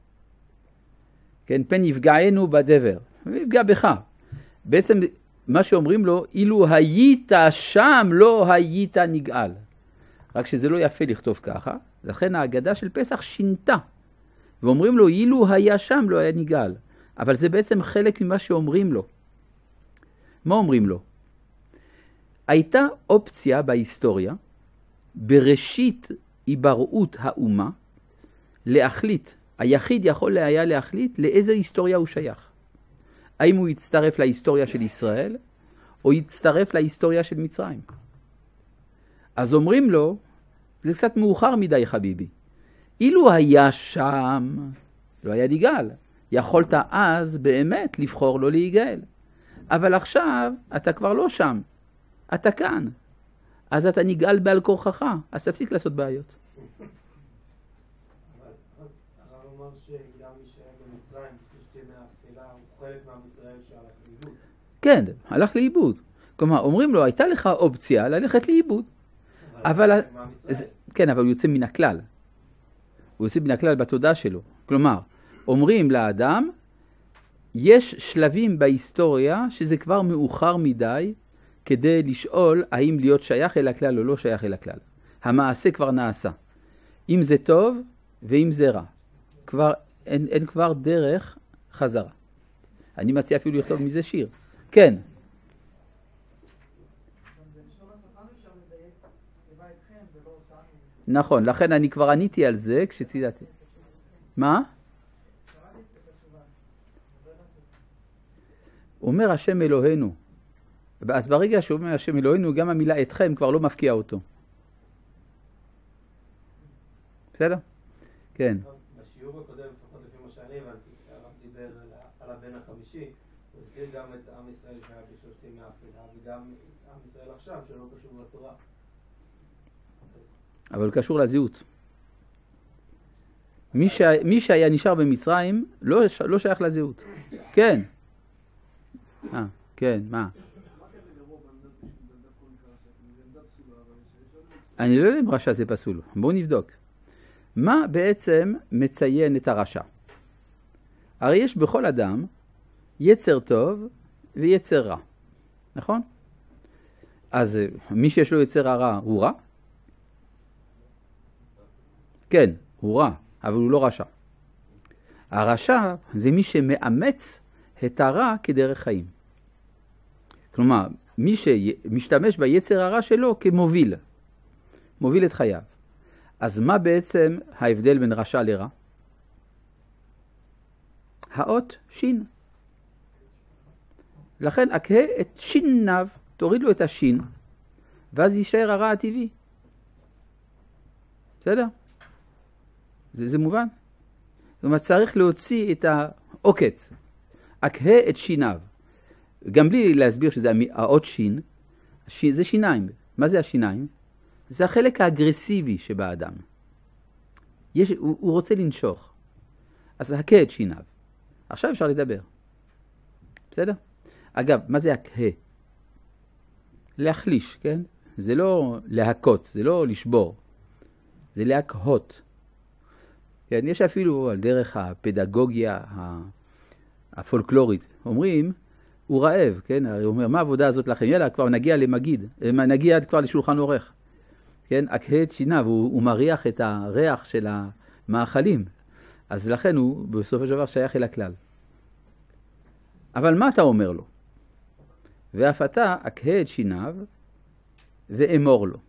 כן, פן יפגענו בדבר, ויפגע בך. בעצם, מה שאומרים לו, אילו היית שם, לא היית נגאל. רק שזה לא יפה לכתוב ככה, לכן ההגדה של פסח שינתה. ואומרים לו, אילו היה שם, לא היה נגאל. אבל זה בעצם חלק ממה שאומרים לו. מה אומרים לו? הייתה אופציה בהיסטוריה, בראשית היבראות האומה, להחליט, היחיד יכול היה להחליט לאיזה היסטוריה הוא שייך. האם הוא יצטרף להיסטוריה של ישראל, או יצטרף להיסטוריה של מצרים. אז אומרים לו, זה קצת מאוחר מדי חביבי, אילו היה שם, לא היה נגאל, יכולת אז באמת לבחור לא להיגאל. אבל עכשיו אתה כבר לא שם, אתה כאן. אז אתה נגאל בעל כורחך, אז תפסיק לעשות בעיות. אבל הרב אומר שגם מי שהיה במצרים, כשתי מהאפלה, הוא חלק מעם ישראל שהלך לאיבוד. כן, הלך לאיבוד. כלומר, אומרים לו, הייתה לך אופציה ללכת לאיבוד. אבל, כן, אבל הוא יוצא מן הכלל. הוא יוצא מן הכלל בתודעה שלו. כלומר, אומרים לאדם, יש שלבים בהיסטוריה שזה כבר מאוחר מדי כדי לשאול האם להיות שייך אל הכלל או לא שייך אל הכלל. המעשה כבר נעשה. אם זה טוב ואם זה רע. כבר, אין, אין כבר דרך חזרה. אני מציע אפילו לכתוב מזה שיר. כן. נכון, לכן אני כבר עניתי על זה כשצידתי. מה? אומר השם אלוהינו. אז ברגע שאומר השם אלוהינו, גם המילה אתכם כבר לא מפקיע אותו. בסדר? כן. בשיעור הקודם, לפחות לפי מה שאני הבנתי, הרב דיבר על הבן החמישי, הוא הזכיר גם את עם ישראל שהיה בשושתי מהאפלה, וגם עם ישראל עכשיו שלא קשור לתורה. אבל הוא קשור לזהות. מי, ש... מי שהיה נשאר במצרים לא, לא שייך לזהות. כן. אה, כן, מה? אני לא יודע אם רשע זה פסול. בואו נבדוק. מה בעצם מציין את הרשע? הרי יש בכל אדם יצר טוב ויצר רע. נכון? אז מי שיש לו יצר הרע הוא רע? כן, הוא רע, אבל הוא לא רשע. הרשע זה מי שמאמץ את הרע כדרך חיים. כלומר, מי שמשתמש ביצר הרע שלו כמוביל, מוביל את חייו. אז מה בעצם ההבדל בין רשע לרע? האות שין. לכן אקהה את שיניו, תוריד לו את השין, ואז יישאר הרע הטבעי. בסדר? זה, זה מובן? זאת אומרת, צריך להוציא את העוקץ. אקהה את שיניו. גם בלי להסביר שזה האות שין, שין, זה שיניים. מה זה השיניים? זה החלק האגרסיבי שבאדם. יש, הוא, הוא רוצה לנשוך. אז הקהה את שיניו. עכשיו אפשר לדבר. בסדר? אגב, מה זה הקהה? להחליש, כן? זה לא להכות, זה לא לשבור. זה להקהות. כן, יש אפילו על דרך הפדגוגיה הפולקלורית. אומרים, הוא רעב, כן? הוא אומר, מה העבודה הזאת לכם? יאללה, כבר נגיע למגיד, נגיע עד כבר לשולחן עורך. כן? הקהה את שיניו, הוא, הוא מריח את הריח של המאכלים. אז לכן הוא בסופו של דבר שייך אל הכלל. אבל מה אתה אומר לו? ואף אתה הקהה את שיניו ואמור לו.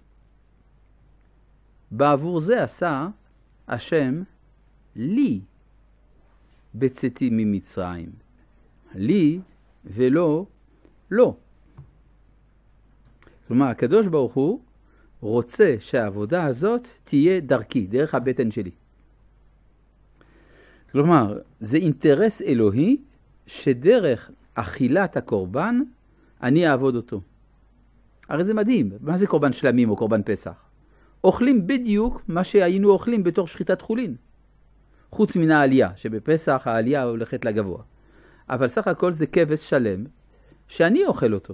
בעבור זה עשה השם לי בצאתי ממצרים. לי ולא לא. כלומר, הקדוש ברוך הוא רוצה שהעבודה הזאת תהיה דרכי, דרך הבטן שלי. כלומר, זה אינטרס אלוהי שדרך אכילת הקורבן אני אעבוד אותו. הרי זה מדהים. מה זה קורבן שלמים או קורבן פסח? אוכלים בדיוק מה שהיינו אוכלים בתור שחיטת חולין. חוץ מן העלייה, שבפסח העלייה הולכת לגבוה. אבל סך הכל זה כבש שלם שאני אוכל אותו.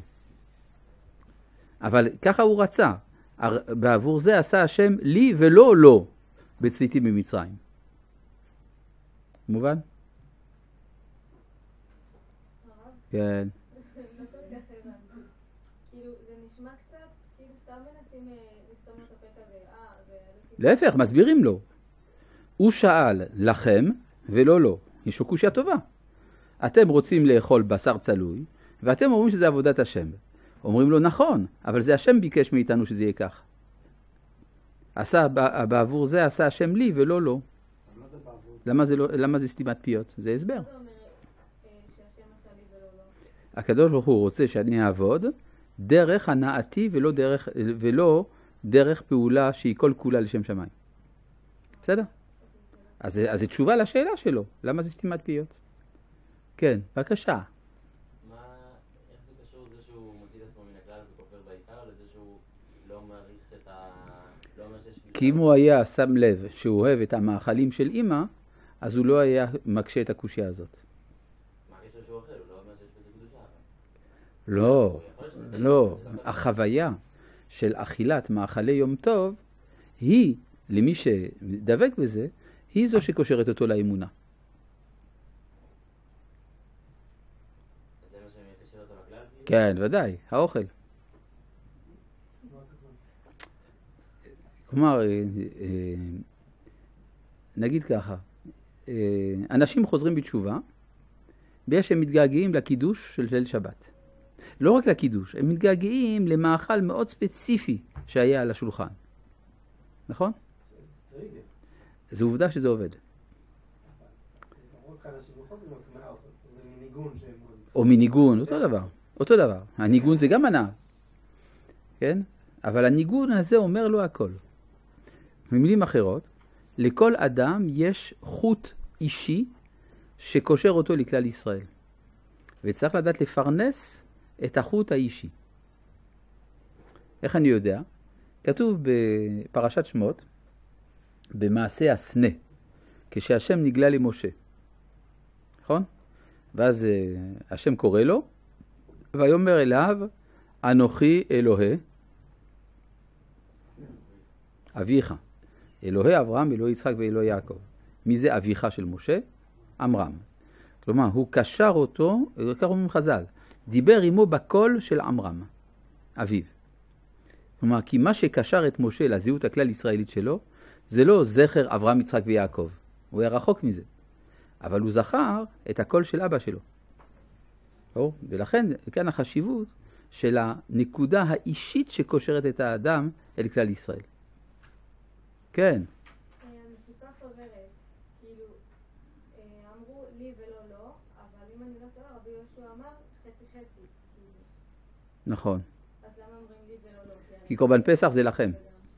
אבל ככה הוא רצה. בעבור זה עשה השם לי ולא לא בצאתי ממצרים. מובן? כן. כאילו, זה נשמע קצת, כאילו סתם מנסים לסתום את הפתע ו... להפך, מסבירים לו. הוא שאל לכם ולא לא. יש לו קושיה טובה. אתם רוצים לאכול בשר צלוי, ואתם אומרים שזה עבודת השם. אומרים לו נכון, אבל זה השם ביקש מאיתנו שזה יהיה כך. עשה, בעבור זה עשה השם לי ולא לא. למה זה, לא, למה זה סתימת פיות? זה הסבר. הקדוש ברוך הוא רוצה שאני אעבוד דרך הנעתי ולא דרך, ולא דרך פעולה שהיא כל כולה לשם שמיים. בסדר? אז, אז זה תשובה לשאלה שלו. למה זה סתימת פיות? כן, בבקשה. מה, איך זה קשור לזה שהוא מוציא את עצמו מן הכלל וכופר בעיקר, לזה שהוא לא מעריך את ה... לא אומר שיש... כי אם הוא היה שם לב שהוא אוהב את המאכלים של אמא, אז הוא לא היה מקשה את הקושיה הזאת. מה הקשר שהוא אוכל? הוא לא אומר שיש בזה קדושה. לא, לא. החוויה של אכילת מאכלי יום טוב, היא, למי שדבק בזה, היא זו שקושרת אותו לאמונה. זה מה שמקשר אותו לכלל? כן, ודאי, האוכל. כלומר, נגיד ככה, אנשים חוזרים בתשובה, בגלל שהם מתגעגעים לקידוש של ליל שבת. לא רק לקידוש, הם מתגעגעים למאכל מאוד ספציפי שהיה על השולחן. נכון? זו עובדה שזה עובד. או מניגון, אותו דבר. אותו דבר. הניגון זה גם הנאה. כן? אבל הניגון הזה אומר לו הכל. במילים אחרות, לכל אדם יש חוט אישי שקושר אותו לכלל ישראל. וצריך לדעת לפרנס את החוט האישי. איך אני יודע? כתוב בפרשת שמות, במעשה הסנה, כשהשם נגלה למשה. נכון? ואז השם קורא לו, ויאמר אליו, אנוכי אלוהי אביך. אלוהי אברהם, אלוהי יצחק ואלוהי יעקב. מי זה אביך של משה? עמרם. כלומר, הוא קשר אותו, כך אומרים חז"ל, דיבר עמו בקול של עמרם, אביו. כלומר, כי מה שקשר את משה לזהות הכלל ישראלית שלו, זה לא זכר אברהם, יצחק ויעקב. הוא היה רחוק מזה. אבל הוא זכר את הקול של אבא שלו. ולכן, כאן החשיבות של הנקודה האישית שקושרת את האדם אל כלל ישראל. כן. הנסיפה חוזרת, כאילו, אמרו לי ולא לא, אבל אם אני לא טועה, רבי יהושע אמר חצי חצי. נכון. אז למה אומרים לי ולא לא? כי קורבן פסח זה לכם.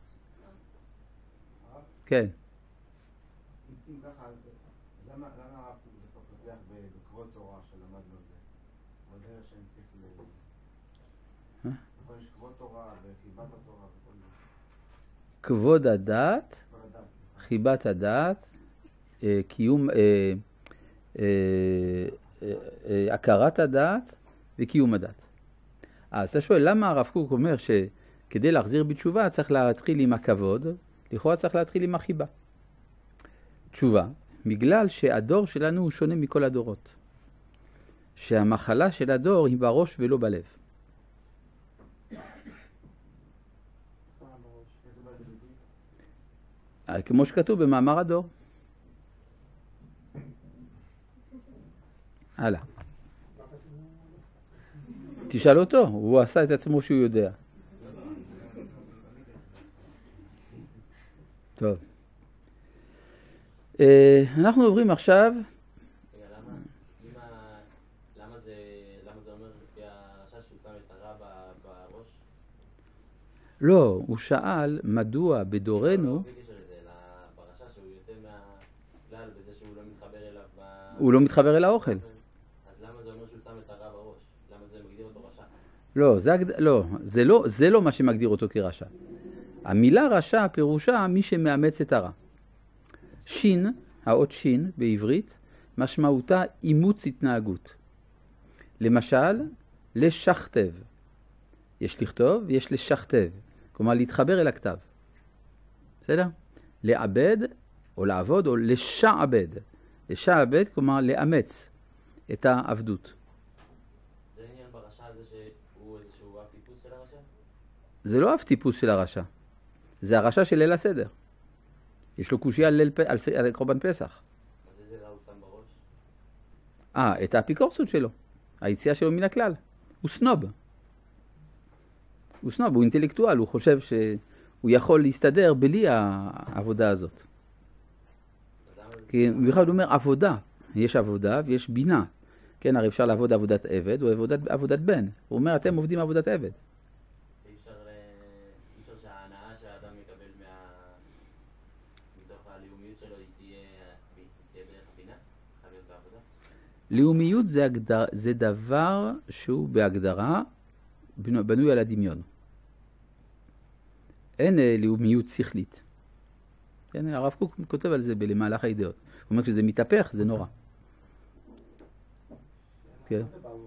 כן. אם ככה, למה הרב פותח בקרוא תורה שלמדנו את זה? בדרך שהם צריך ל... נכון, יש קרוא תורה וחיבת התורה וכל זה. כבוד הדת, חיבת הדת, קיום, הכרת הדת וקיום הדת. אז אתה שואל, למה הרב קוק אומר שכדי להחזיר בתשובה צריך להתחיל עם הכבוד, לכאורה צריך להתחיל עם החיבה. תשובה, בגלל שהדור שלנו הוא שונה מכל הדורות. שהמחלה של הדור היא בראש ולא בלב. כמו שכתוב במאמר הדור. הלאה. תשאל אותו, הוא עשה את עצמו שהוא יודע. טוב. אנחנו עוברים עכשיו. רגע, למה, למה זה, למה זה אומר לפי הרשע שהוא שם את הרע בראש? לא, הוא שאל מדוע בדורנו... לא בקשר לזה, אלא ברשע שהוא יוצא מהכלל בזה שהוא לא מתחבר אליו ב... הוא לא מתחבר אל האוכל. אז למה זה אומר שהוא שם את הרע בראש? למה זה מגדיר אותו רשע? לא, זה, לא, זה לא, זה לא מה שמגדיר אותו כרשע. המילה רשע פירושה מי שמאמץ את הרע. שין, האות שין בעברית, משמעותה אימוץ התנהגות. למשל, לשכתב. יש לכתוב ויש לשכתב. כלומר, להתחבר אל הכתב. בסדר? לעבד או לעבוד או לשעבד. לשעבד, כלומר, לאמץ את העבדות. זה עניין ברשע הזה שהוא איזשהו אב טיפוס של הרשע? זה לא אב טיפוס של הרשע. זה הרשע של ליל הסדר. יש לו קושיה על, על, על קורבן פסח. אז איזה רע הוא שם בראש? אה, את האפיקורסות שלו. היציאה שלו מן הכלל. הוא סנוב. הוא סנוב, הוא אינטלקטואל, הוא חושב שהוא יכול להסתדר בלי העבודה הזאת. כי בכלל הוא אומר עבודה. יש עבודה ויש בינה. כן, הרי אפשר לעבוד עבודת עבד או עבודת, עבודת בן. הוא אומר, אתם עובדים עבודת עבד. אי אפשר שההנאה שהאדם מקבל מה... מתוך הלאומיות שלו היא תהיה דרך הבינה? חייב להיות בעבודה? לאומיות זה, הגדר, זה דבר שהוא בהגדרה בנוי על הדמיון. אין לאומיות שכלית. כן, הרב קוק כותב על זה במהלך הידיעות. הוא אומר שזה מתהפך, זה נורא. כן.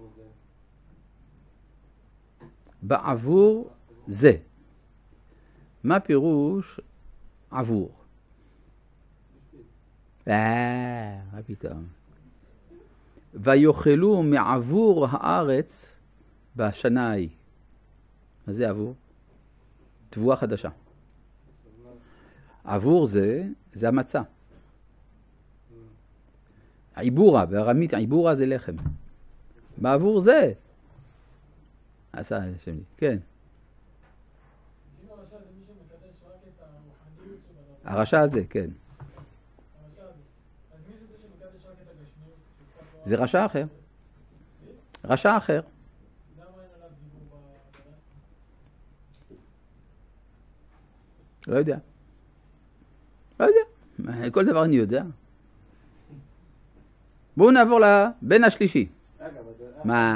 בעבור זה. מה פירוש עבור? אה, מה פתאום? ויאכלו מעבור הארץ בשנה ההיא. מה זה עבור? תבואה חדשה. עבור זה, זה המצה. עיבורה, בארמית עיבורה זה לחם. בעבור זה. עשה השם לי, כן. הרשע הזה, כן. זה רשע אחר. רשע אחר. לא יודע. לא יודע. כל דבר אני יודע. בואו נעבור לבן השלישי. מה?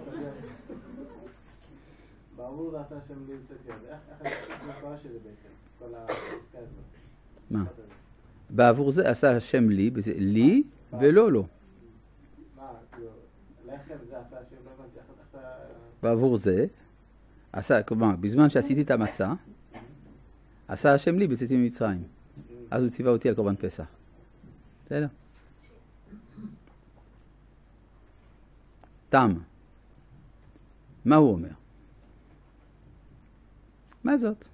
בעבור זה עשה שם לי יוצאת יד. איך נקרא שזה בעצם? כל העסקה הזאת. מה? בעבור זה עשה שם לי, לי ולא לו. מה? לחם זה עשה שם לא הבנתי. איך אתה... בעבור זה עשה, כלומר, בזמן שעשיתי את המצה, עשה השם לי בצאתי ממצרים. אז הוא ציווה אותי על קורבן פסח. בסדר? תם. מה הוא אומר? מה זאת?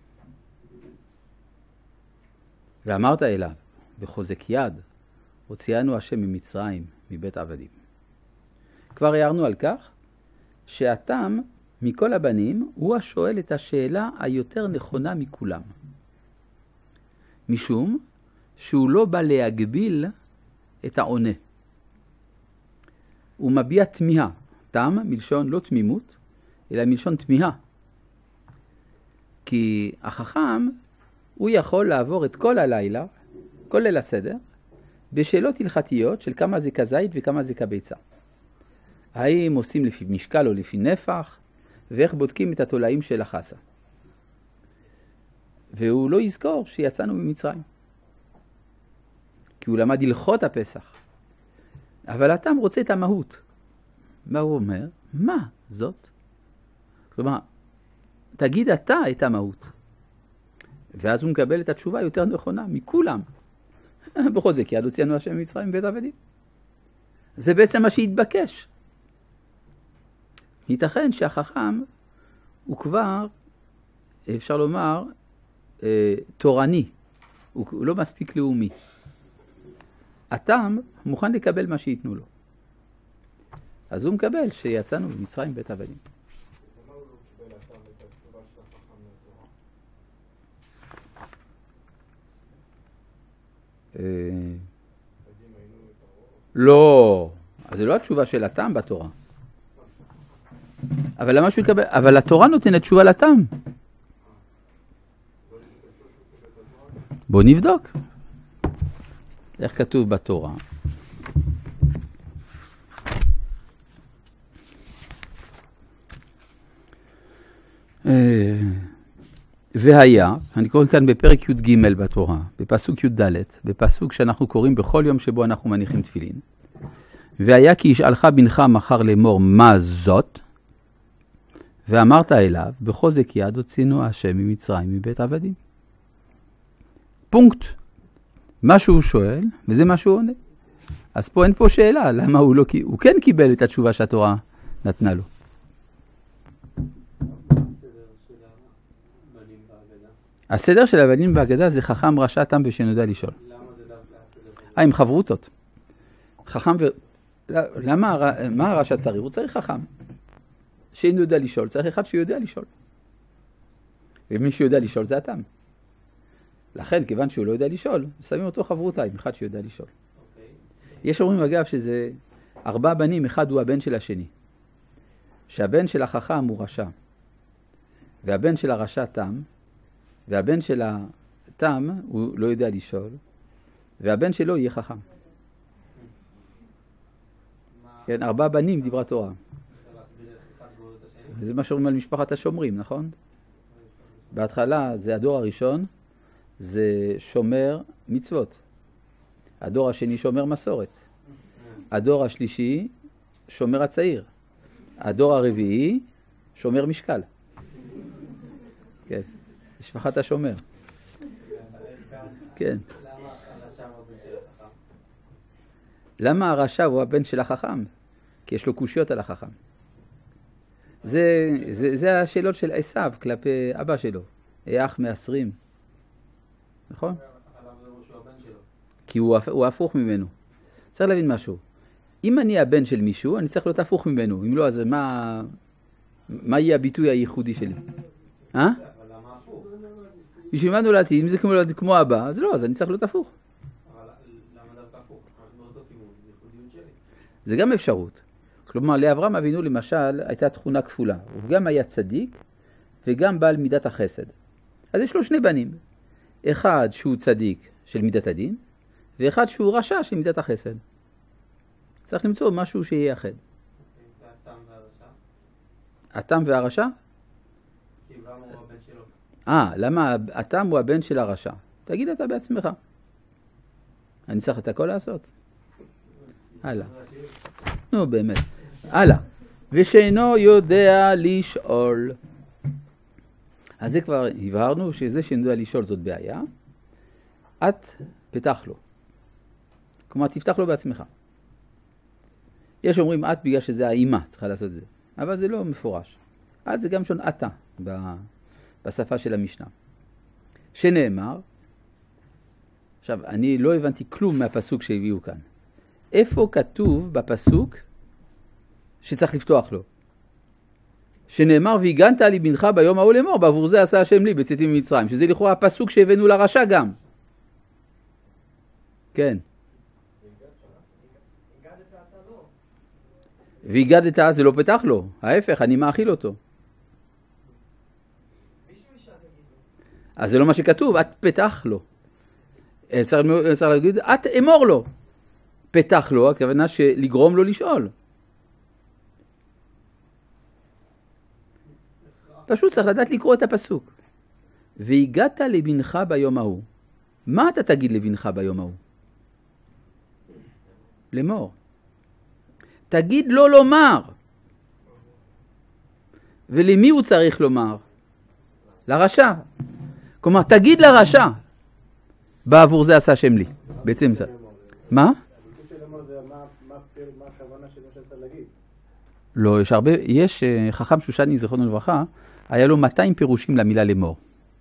ואמרת אליו, בחוזק יד, הוציאנו השם ממצרים, מבית עבדים. כבר הערנו על כך שהתם מכל הבנים הוא השואל את השאלה היותר נכונה מכולם. משום שהוא לא בא להגביל את העונה. הוא מביע תמיהה. תם מלשון לא תמימות, אלא מלשון תמיהה. כי החכם הוא יכול לעבור את כל הלילה, כל ליל הסדר, בשאלות הלכתיות של כמה זה כזית וכמה זה כביצה. האם עושים לפי משקל או לפי נפח, ואיך בודקים את התולעים של החסה. והוא לא יזכור שיצאנו ממצרים. כי הוא למד הלכות הפסח. אבל אתם רוצה את המהות. מה הוא אומר? מה זאת? כלומר, תגיד אתה את המהות. ואז הוא מקבל את התשובה יותר נכונה מכולם. בכל זה, כי עד הוציאנו השם ממצרים מבית עבדים. זה בעצם מה שהתבקש. ייתכן שהחכם הוא כבר, אפשר לומר, תורני, הוא לא מספיק לאומי. התם מוכן לקבל מה שיתנו לו. אז הוא מקבל שיצאנו במצרים בית עבדים. למה הוא לא קיבל התם את התשובה של החכם מהתורה? לא, אז זה לא התשובה של התם בתורה. אבל למה שהוא יקבל? אבל התורה נותנת תשובה לתם. בוא נבדוק. איך כתוב בתורה? והיה, אני קורא כאן בפרק י"ג בתורה, בפסוק י"ד, בפסוק שאנחנו קוראים בכל יום שבו אנחנו מניחים תפילין. והיה כי ישאלך בנך מחר לאמור מה זאת, ואמרת אליו, בחוזק יד הוציאנו השם ממצרים מבית עבדים. פונקט. מה שהוא שואל, וזה מה שהוא עונה. אז פה אין פה שאלה, למה הוא לא, הוא כן קיבל את התשובה שהתורה נתנה לו. הסדר של הבנים בהגדה זה חכם רשע תם ושנודע לשאול. למה זה דווקא הסדר? אה, עם חברותות. חכם ו... למה, מה הרשע צריך? הוא צריך חכם. שאינו יודע לשאול, צריך אחד שיודע לשאול. ומי שיודע לשאול זה התם. לכן, כיוון שהוא לא יודע לשאול, שמים אותו חברותה עם אחד שיודע לשאול. Okay. יש אומרים אגב שזה ארבע בנים, אחד הוא הבן של השני. שהבן של החכם הוא רשע, והבן של הרשע תם, והבן של התם הוא לא יודע לשאול, והבן שלו יהיה חכם. כן, ארבע בנים דיברה תורה. זה מה שאומרים על משפחת השומרים, נכון? בהתחלה זה הדור הראשון, זה שומר מצוות. הדור השני שומר מסורת. הדור השלישי שומר הצעיר. הדור הרביעי שומר משקל. כן, משפחת השומר. כן. למה הרשע הוא הבן של החכם? כי יש לו קושיות על החכם. זה, זה, זה השאלות של עשיו כלפי אבא שלו. אח מעשרים. נכון? כי הוא, הוא הפוך ממנו. צריך להבין משהו. אם אני הבן של מישהו, אני צריך להיות הפוך ממנו. אם לא, אז מה, מה יהיה הביטוי הייחודי שלי? אה? אבל למה הפוך? בשביל מה נולדתי? אם זה כמו, כמו אבא, אז לא, אז אני צריך להיות הפוך. אבל למה דווקא הפוך? באותו כיוון, זה ייחודיות שלי. זה גם אפשרות. כלומר, לאברהם אבינו למשל הייתה תכונה כפולה. הוא גם היה צדיק וגם בעל מידת החסד. אז יש לו שני בנים. אחד שהוא צדיק של מידת הדין, ואחד שהוא רשע של מידת החסד. צריך למצוא משהו שיהיה אחד. והתם והרשע? התם והרשע? כי למה הוא הבן שלו? אה, למה התם הוא הבן של הרשע? תגיד אתה בעצמך. אני צריך את הכל לעשות. הלאה. נו באמת. הלאה. ושאינו יודע לשאול. אז זה כבר הבהרנו שזה שאינו יודע לשאול זאת בעיה. את פתח לו. כלומר, תפתח לו בעצמך. יש אומרים את בגלל שזה האימא צריכה לעשות את זה. אבל זה לא מפורש. את זה גם שון אתה בשפה של המשנה. שנאמר, עכשיו, אני לא הבנתי כלום מהפסוק שהביאו כאן. איפה כתוב בפסוק שצריך לפתוח לו? שנאמר, והגנת לי בנך ביום ההוא לאמור, בעבור זה עשה השם לי בצאתי ממצרים. שזה לכאורה הפסוק שהבאנו לרשע גם. כן. והגדת זה לא פתח לו. ההפך, אני מאכיל אותו. אז זה לא מה שכתוב, את פתח לו. צריך להגיד, את אמור לו. פתח לו, הכוונה שלגרום לו לשאול. פשוט צריך לדעת לקרוא את הפסוק. והגעת לבנך ביום ההוא. מה אתה תגיד לבנך ביום ההוא? לאמור. תגיד לו לומר. ולמי הוא צריך לומר? לרשע. כלומר, תגיד לרשע. בעבור זה עשה השם לי. בעצם זה. מה? מה הכוונה שלא שאתה להגיד? לא, יש הרבה, יש חכם שושני זיכרונו לברכה, היה לו מאתיים פירושים למילה לאמור.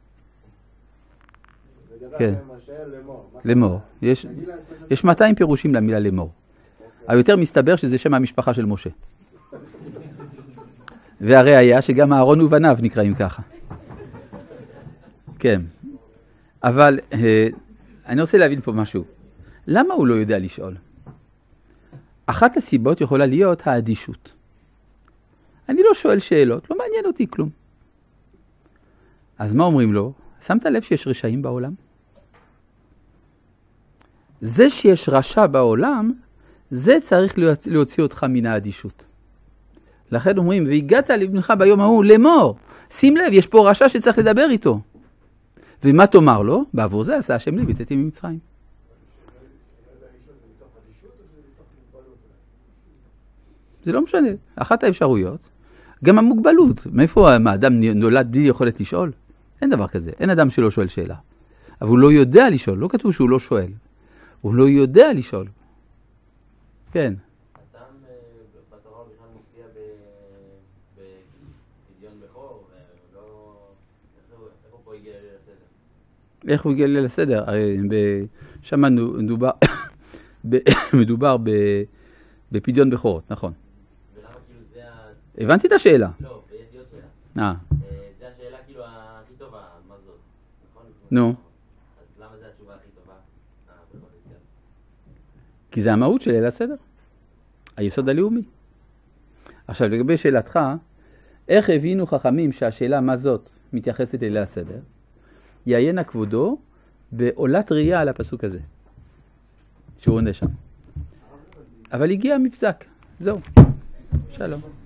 כן, לאמור. יש, יש מאתיים פירושים למילה לאמור. היותר מסתבר שזה שם המשפחה של משה. והרי היה שגם אהרון ובניו נקראים ככה. כן. אבל אני רוצה להבין פה משהו. למה הוא לא יודע לשאול? אחת הסיבות יכולה להיות האדישות. אני לא שואל שאלות, לא מעניין אותי כלום. אז מה אומרים לו? שמת לב שיש רשעים בעולם? זה שיש רשע בעולם, זה צריך להוציא אותך מן האדישות. לכן אומרים, והגעת לבנך ביום ההוא לאמור. שים לב, יש פה רשע שצריך לדבר איתו. ומה תאמר לו? בעבור זה עשה השם לי ויצאתי ממצרים. זה לא משנה. אחת האפשרויות, גם המוגבלות. מאיפה האדם נולד בלי יכולת לשאול? אין דבר כזה. אין אדם שלא שואל שאלה. אבל הוא לא יודע לשאול. לא כתוב שהוא לא שואל. הוא לא יודע לשאול. כן. אדם בתורה בכלל מופיע בפדיון בכור, איך הוא פה הגיע ליל הסדר? איך הוא הגיע ליל הסדר? שם מדובר, מדובר בפדיון בכורות, נכון. ולמה כאילו זה ה... הבנתי את השאלה. לא, ויש לי עוד שאלה. אה. זה השאלה כאילו הכי טובה, מה זאת? נכון? נו. אז למה זה התשובה הכי טובה? כי זה המהות של ליל הסדר. היסוד הלאומי. עכשיו, לגבי שאלתך, איך הבינו חכמים שהשאלה מה זאת מתייחסת ליל הסדר? יעיין כבודו בעולת ראייה על הפסוק הזה. שהוא עונה שם. אבל הגיע המפסק. זהו. שלום.